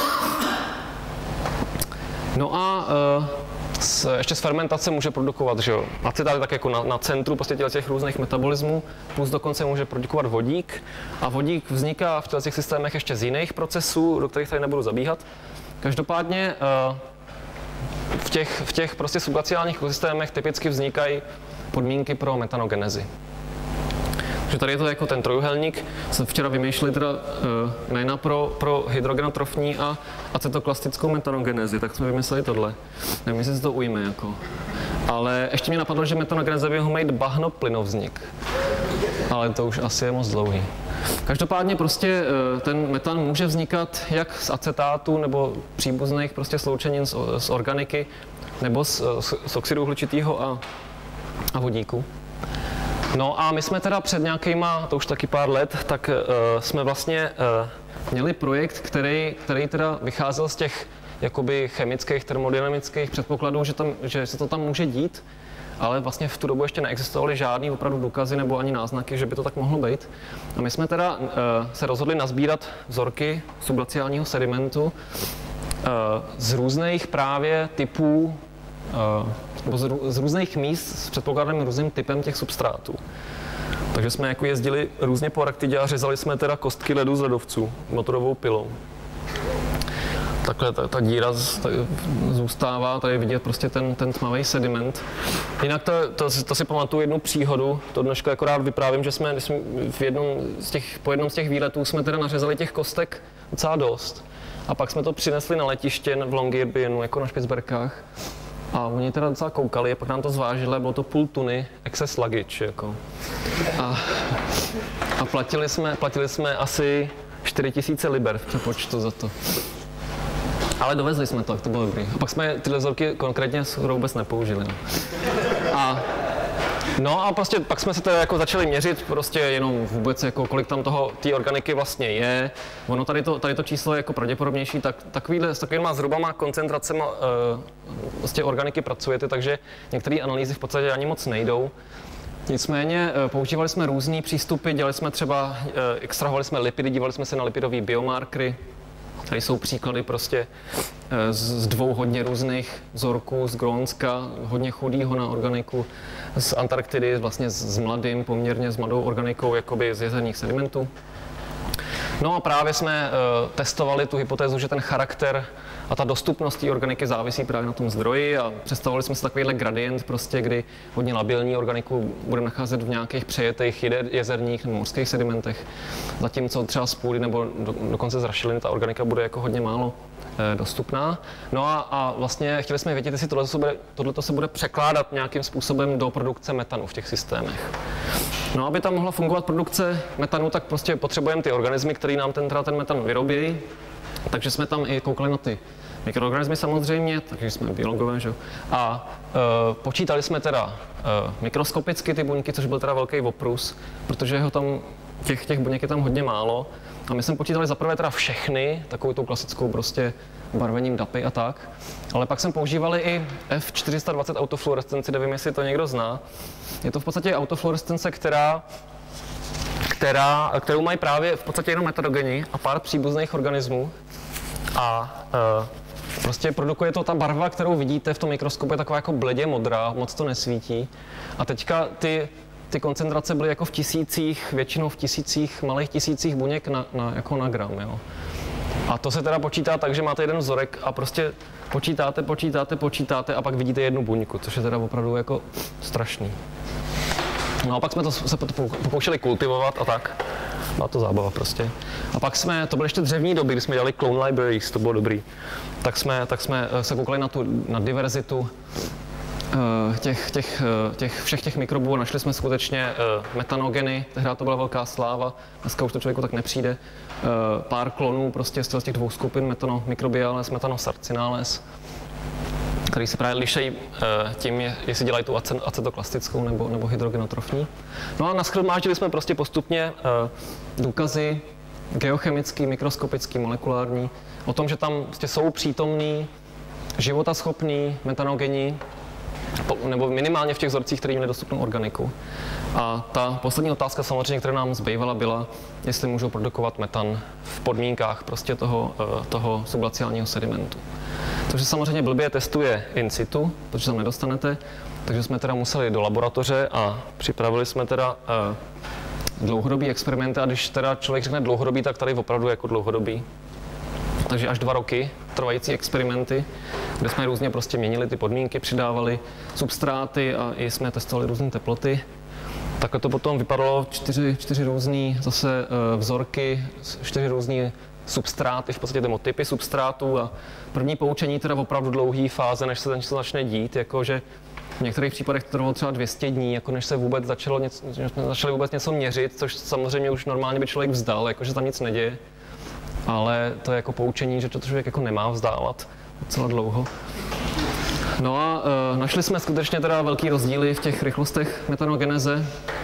No a uh, s, ještě z fermentace může produkovat, že jo, acetály tak jako na, na centru prostě těch různých metabolismů, plus dokonce může produkovat vodík. A vodík vzniká v těch systémech ještě z jiných procesů, do kterých tady nebudu zabíhat. Každopádně uh, v těch, v těch prostě subglaciálních ekosystémech typicky vznikají podmínky pro metanogenezi. Takže tady je to jako ten trojuhelník, jsem včera vymýšleli teda uh, nejen pro, pro hydrogenotrofní a acetoklastickou metanogenezi, tak jsme vymysleli tohle. Nevím, jestli se to ujme jako. Ale ještě mě napadlo, že metanogeneze by mohl mít bahno-plynovznik. Ale to už asi je moc dlouhý. Každopádně prostě uh, ten metan může vznikat jak z acetátu nebo příbuzných prostě sloučenin z, z organiky nebo z, z oxidu uhličitého a, a vodíku. No a my jsme teda před nějakýma, to už taky pár let, tak uh, jsme vlastně uh, měli projekt, který, který teda vycházel z těch jakoby chemických, termodynamických předpokladů, že, tam, že se to tam může dít, ale vlastně v tu dobu ještě neexistovaly žádný opravdu důkazy nebo ani náznaky, že by to tak mohlo být. A my jsme teda uh, se rozhodli nazbírat vzorky subglaciálního sedimentu uh, z různých právě typů uh, nebo z, z různých míst s předpokladem různým typem těch substrátů. Takže jsme jako jezdili různě po Arktidě a řezali jsme teda kostky ledu z ledovců motorovou pilou. Takhle ta, ta díra z, ta, zůstává, tady vidět prostě ten, ten tmavý sediment. Jinak to, to, to si pamatuju jednu příhodu, to dneška jako rád vyprávím, že jsme, jsme v jednom z těch, po jednom z těch výletů jsme teda nařezali těch kostek docela dost. A pak jsme to přinesli na letiště v Longyearbyenu, jako na Špicberkách. A oni teda docela koukali, a pak nám to zvážili, bylo to půl tuny excess luggage, jako. A, a platili jsme, platili jsme asi čtyři tisíce liber v přepočtu za to. Ale dovezli jsme to, to bylo dobrý. A pak jsme tyhle vzorky konkrétně vůbec nepoužili. No. A, no a prostě pak jsme se teda jako začali měřit prostě jenom vůbec jako kolik tam toho, té organiky vlastně je. Ono tady to, tady to číslo je jako pravděpodobnější, tak takovýhle, s takovýma zhrubama koncentracema uh, vlastně organiky pracujete, takže některé analýzy v podstatě ani moc nejdou. Nicméně používali jsme různý přístupy, dělali jsme třeba, uh, extrahovali jsme lipidy, dívali jsme se na lipidové biomarkery. Tady jsou příklady prostě z dvou hodně různých vzorků, z Grónska, hodně chudýho na organiku, z Antarktidy, vlastně s mladým, poměrně s mladou organikou, jakoby z jezerních sedimentů. No a právě jsme uh, testovali tu hypotézu, že ten charakter a ta dostupnost té organiky závisí právě na tom zdroji a představovali jsme si takovýhle gradient, prostě, kdy hodně labilní organiku bude nacházet v nějakých přejetých jezerních nebo mořských sedimentech, zatímco třeba z půdy nebo do, dokonce z rašelin ta organika bude jako hodně málo eh, dostupná. No a, a vlastně chtěli jsme vědět, jestli tohleto se bude překládat nějakým způsobem do produkce metanu v těch systémech. No, aby tam mohla fungovat produkce metanu, tak prostě potřebujeme ty organismy, které nám ten, ten metan vyrobí. Takže jsme tam i koukali na ty mikroorganismy samozřejmě, takže jsme biologové, že? A e, počítali jsme teda e, mikroskopicky ty buňky, což byl teda velký oprus, protože ho tam, těch, těch buněk je tam hodně málo. A my jsme počítali zaprvé teda všechny, takovou tou klasickou prostě barvením dapy a tak. Ale pak jsme používali i F čtyři sta dvacet autofluorescenci, nevím, jestli to někdo zná. Je to v podstatě autofluorescence, která Která, kterou mají právě v podstatě jenom metadogeni a pár příbuzných organismů. A e, prostě produkuje to ta barva, kterou vidíte v tom mikroskopu, je taková jako bledě modrá, moc to nesvítí. A teďka ty, ty koncentrace byly jako v tisících, většinou v tisících, malých tisících buněk na, na, jako na gram. Jo. A to se teda počítá tak, že máte jeden vzorek a prostě počítáte, počítáte, počítáte a pak vidíte jednu buňku, což je teda opravdu jako strašný. No a pak jsme to se pokoušeli kultivovat a tak. byla to zábava prostě. A pak jsme, to byly ještě dřevní doby, kdy jsme dělali Clone Libraries, to bylo dobrý. Tak jsme, tak jsme se koukali na tu, na diverzitu Těch, těch, těch, všech těch mikrobů a našli jsme skutečně metanogeny, tehdy to byla velká sláva, dneska už to člověku tak nepřijde. Pár klonů prostě z těch dvou skupin, metanomikrobiales, metanosarcinales, který se právě lišejí tím, jestli dělají tu acetoklastickou nebo, nebo hydrogenotrofní. No a nashromáždili jsme prostě postupně důkazy geochemický, mikroskopický, molekulární, o tom, že tam prostě jsou přítomný životaschopný metanogeni, nebo minimálně v těch vzorcích, které měly dostupnou organiku. A ta poslední otázka samozřejmě, která nám zbývala, byla, jestli můžou produkovat metan v podmínkách prostě toho, toho subglaciálního sedimentu. Což se samozřejmě blbě testuje in situ, protože tam nedostanete, takže jsme teda museli do laboratoře a připravili jsme teda dlouhodobý experimenty, a když teda člověk řekne dlouhodobý, tak tady opravdu jako dlouhodobý. Takže až dva roky trvající experimenty, kde jsme různě prostě měnili ty podmínky, přidávali substráty a i jsme testovali různé teploty. Takhle to potom vypadalo čtyři, čtyři různé zase vzorky, čtyři různé substráty, v podstatě typy substrátů a první poučení teda opravdu dlouhý fáze, než se něco začne dít, jakože v některých případech to trvalo třeba dvě stě dní, jako než se vůbec začalo něco, začali vůbec něco měřit, což samozřejmě už normálně by člověk vzdal, jakože tam nic neděje. Ale to je jako poučení, že to člověk jako nemá vzdávat docela dlouho. No a e, našli jsme skutečně teda velký rozdíly v těch rychlostech metanogeneze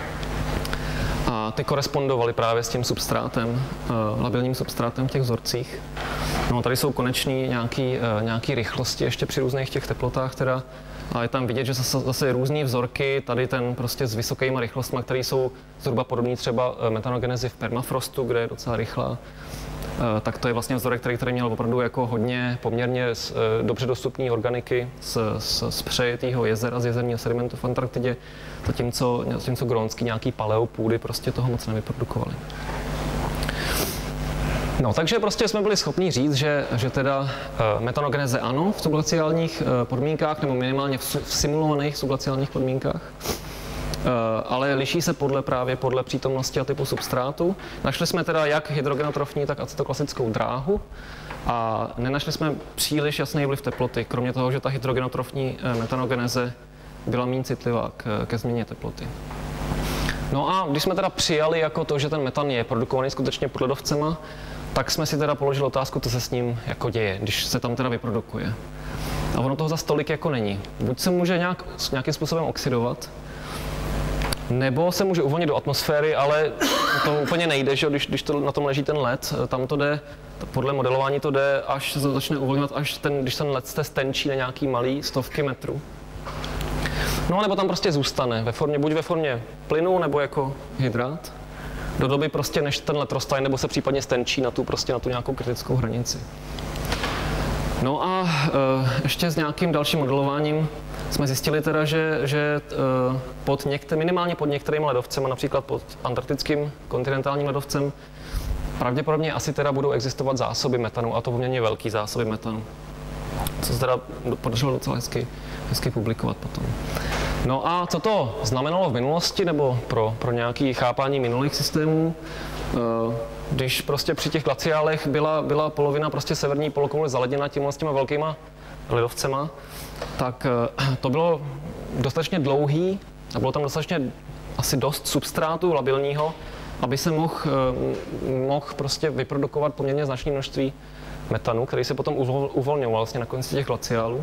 a ty korespondovaly právě s tím substrátem, e, labilním substrátem v těch vzorcích. No tady jsou koneční nějaký, e, nějaký rychlosti ještě při různých těch teplotách teda. A je tam vidět, že zase, zase různý vzorky, tady ten prostě s vysokýma rychlostmi, které jsou zhruba podobné třeba metanogenezi v permafrostu, kde je docela rychlá. Tak to je vlastně vzorek, který, který měl opravdu jako hodně poměrně dobře dostupné organiky z, z, z přejetého jezera, z jezerního sedimentu v Antarktidě, zatímco, zatímco grónský nějaký paleopůdy prostě toho moc nevyprodukovali. No, takže prostě jsme byli schopni říct, že, že teda metanogeneze ano v subglaciálních podmínkách, nebo minimálně v, v simulovaných subglaciálních podmínkách. Ale liší se podle právě podle přítomnosti a typu substrátu. Našli jsme teda jak hydrogenotrofní, tak acetoklasickou dráhu a nenašli jsme příliš jasný vliv teploty, kromě toho, že ta hydrogenotrofní metanogeneze byla méně citlivá k, ke změně teploty. No a když jsme teda přijali jako to, že ten metan je produkovaný skutečně pod ledovcema, tak jsme si teda položili otázku, co se s ním jako děje, když se tam teda vyprodukuje. A ono toho zase tolik jako není. Buď se může nějak, nějakým způsobem oxidovat, nebo se může uvolnit do atmosféry, ale to úplně nejde, že když, když to na tom leží ten led, tam to jde, podle modelování to jde, až se začne uvolňovat, až ten, když ten led se stenčí na nějaký malý stovky metrů. No nebo tam prostě zůstane, ve formě, buď ve formě plynu, nebo jako hydrát, do doby prostě, než ten led roztaje, nebo se případně stenčí na tu, prostě na tu nějakou kritickou hranici. No a e, ještě s nějakým dalším modelováním jsme zjistili teda, že, že pod některý, minimálně pod některými ledovcemi, například pod antarktickým kontinentálním ledovcem, pravděpodobně asi teda budou existovat zásoby metanu, a to poměrně velký zásoby metanu. Co se teda podařilo docela hezky, hezky publikovat potom. No a co to znamenalo v minulosti, nebo pro, pro nějaké chápání minulých systémů, když prostě při těch glaciálech byla, byla polovina prostě severní polokouly zaleděna těmi s těma velkýma ledovcema, tak to bylo dostatečně dlouhý a bylo tam dostatečně asi dost substrátu labilního, aby se mohl mohl prostě vyprodukovat poměrně značné množství metanu, který se potom uvolňoval vlastně na konci těch glaciálů.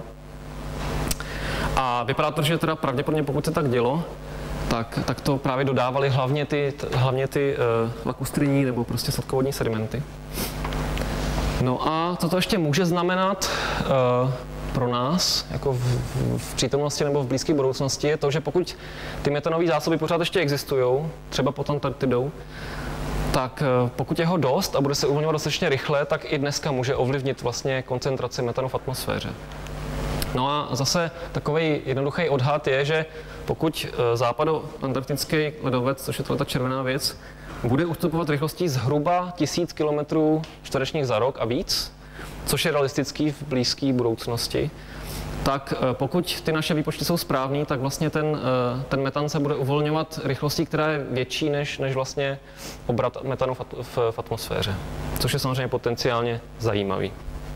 A vypadá to, že teda pravděpodobně, pokud se tak dělo, tak, tak to právě dodávali hlavně ty, hlavně ty uh, lakustrinní nebo prostě sladkovodní sedimenty. No a co to ještě může znamenat uh, pro nás, jako v, v, v přítomnosti nebo v blízké budoucnosti, je to, že pokud ty metanové zásoby pořád ještě existují, třeba pod Antarktidou, tak uh, pokud je ho dost a bude se uvolňovat dostatečně rychle, tak i dneska může ovlivnit vlastně koncentraci metanu v atmosféře. No a zase takový jednoduchý odhad je, že pokud západoantarktický ledovec, což je ta červená věc, bude ustupovat rychlostí zhruba tisíc kilometrů čtverečních za rok a víc, což je realistický v blízké budoucnosti, tak pokud ty naše výpočty jsou správný, tak vlastně ten, ten metan se bude uvolňovat rychlostí, která je větší než, než vlastně obrat metanu v, v, v atmosféře, což je samozřejmě potenciálně zajímavý.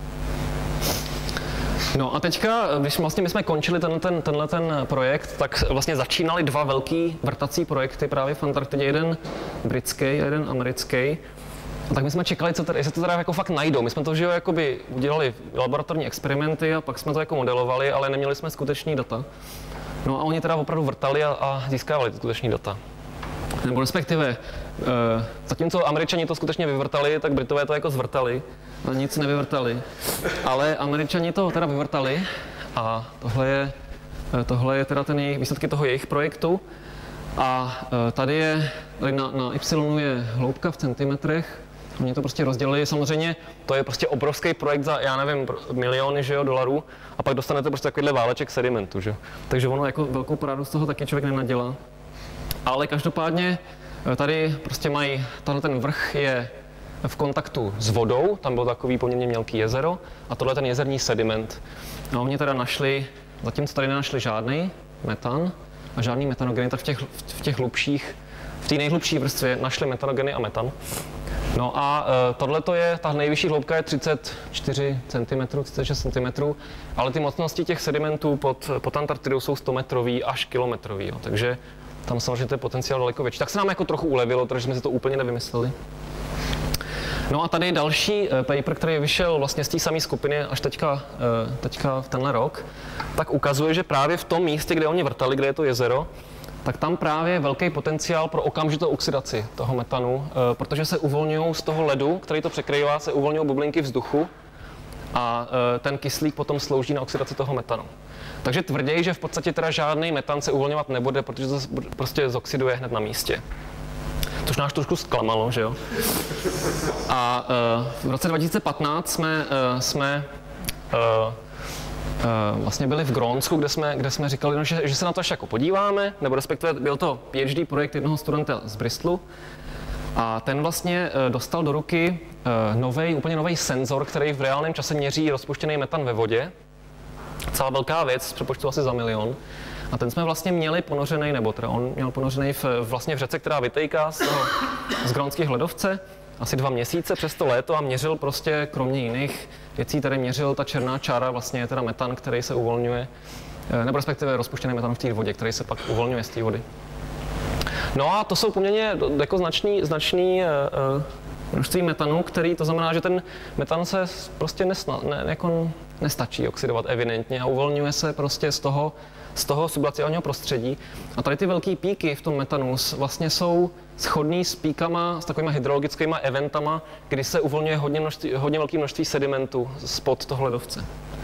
No a teďka, když vlastně my jsme končili ten, ten, tenhle ten projekt, tak vlastně začínaly dva velký vrtací projekty právě v Antarktidě, jeden britský a jeden americký. A tak my jsme čekali, co tady, jestli to teda jako fakt najdou. My jsme to, že jo, jakoby udělali laboratorní experimenty a pak jsme to jako modelovali, ale neměli jsme skuteční data. No a oni teda opravdu vrtali a, a získávali ty skuteční data. Nebo respektive, e, zatímco Američani to skutečně vyvrtali, tak Britové to jako zvrtali a nic nevyvrtali. Ale Američani to teda vyvrtali a tohle je, tohle je teda ten jejich, výsledky toho jejich projektu. A e, tady je, tady na, na Y je hloubka v centimetrech. Oni to prostě rozdělili, samozřejmě to je prostě obrovský projekt za, já nevím, miliony, že jo, dolarů a pak dostanete prostě takovýhle váleček sedimentu, že jo. Takže ono jako velkou parádu z toho taky člověk nenadělá. Ale každopádně tady prostě mají, tahle ten vrch je v kontaktu s vodou, tam byl takový poměrně mělký jezero a tohle je ten jezerní sediment. A oni teda našli, zatímco tady nenašli žádný metan a žádný metanogeny, tak v těch, v těch hlubších, v té nejhlubší vrstvě našli metanogeny a metan. No a e, tohle je, ta nejvyšší hloubka je třicet čtyři centimetrů, třicet šest centimetrů, ale ty mocnosti těch sedimentů pod, pod Antarktidou jsou sto metrový až kilometrový, jo, takže tam samozřejmě je potenciál daleko větší. Tak se nám jako trochu ulevilo, protože jsme si to úplně nevymysleli. No a tady další paper, který vyšel vlastně z té samé skupiny až teďka, teďka v tenhle rok, tak ukazuje, že právě v tom místě, kde oni vrtali, kde je to jezero, tak tam právě je velký potenciál pro okamžitou oxidaci toho metanu, protože se uvolňují z toho ledu, který to překrývá, se uvolňují bublinky vzduchu a ten kyslík potom slouží na oxidaci toho metanu. Takže tvrději, že v podstatě teda žádný metan se uvolňovat nebude, protože to prostě zoxiduje hned na místě. Což nás trošku zklamalo, že jo? A uh, v roce dva tisíce patnáct jsme, uh, jsme uh, uh, vlastně byli v Grónsku, kde jsme, kde jsme říkali, no, že, že se na to až jako podíváme, nebo respektive byl to PhD projekt jednoho studenta z Bristolu. A ten vlastně uh, dostal do ruky uh, novej, úplně nový senzor, který v reálném čase měří rozpuštěný metan ve vodě. Celá velká věc, přepočtu asi za milion. A ten jsme vlastně měli ponořený, nebo teda on měl ponořený v, vlastně v řece, která vytejká z, toho, z Grónských ledovce, asi dva měsíce přes to léto a měřil prostě, kromě jiných věcí, tady měřil ta černá čára, vlastně je teda metan, který se uvolňuje, nebo respektive rozpuštěný metan v té vodě, který se pak uvolňuje z té vody. No a to jsou poměrně jako značný, značný uh, množství metanu, který, to znamená, že ten metan se prostě nesna, ne, jako nestačí oxidovat evidentně a uvolňuje se prostě z toho, z toho subglaciálního prostředí. A tady ty velký píky v tom metanu vlastně jsou shodný s píkama, s takovými hydrologickými eventama, kdy se uvolňuje hodně, množství, hodně velké množství sedimentu spod toho ledovce.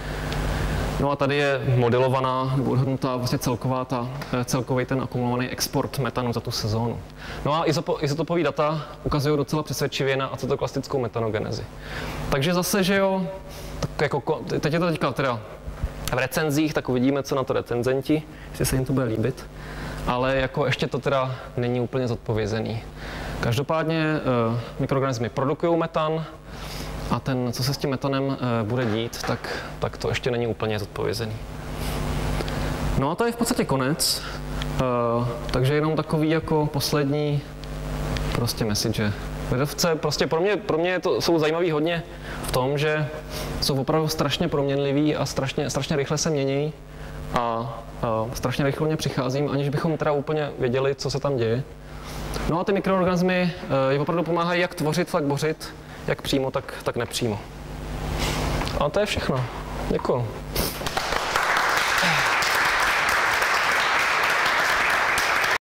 No a tady je modelovaná nebo odhodnutá vlastně celková ta, celkový ten akumulovaný export metanu za tu sezónu. No a izotopové data ukazují docela přesvědčivě na acetoklastickou metanogenezi. Takže zase, že jo, tak jako, teď je to teďka teda v recenzích, tak uvidíme, co na to recenzenti, jestli se jim to bude líbit. Ale jako ještě to teda není úplně zodpovězený. Každopádně uh, mikroorganismy produkují metan a ten, co se s tím metanem uh, bude dít, tak, tak to ještě není úplně zodpovězený. No a to je v podstatě konec. Uh, takže jenom takový jako poslední prostě message. Ledovce prostě pro mě, pro mě to jsou zajímavý hodně v tom, že jsou opravdu strašně proměnlivý a strašně, strašně rychle se mění a, a strašně rychle mě přicházím, aniž bychom teda úplně věděli, co se tam děje. No a ty mikroorganismy je opravdu pomáhají jak tvořit, tak bořit, jak přímo, tak, tak nepřímo. A to je všechno. Děkuju.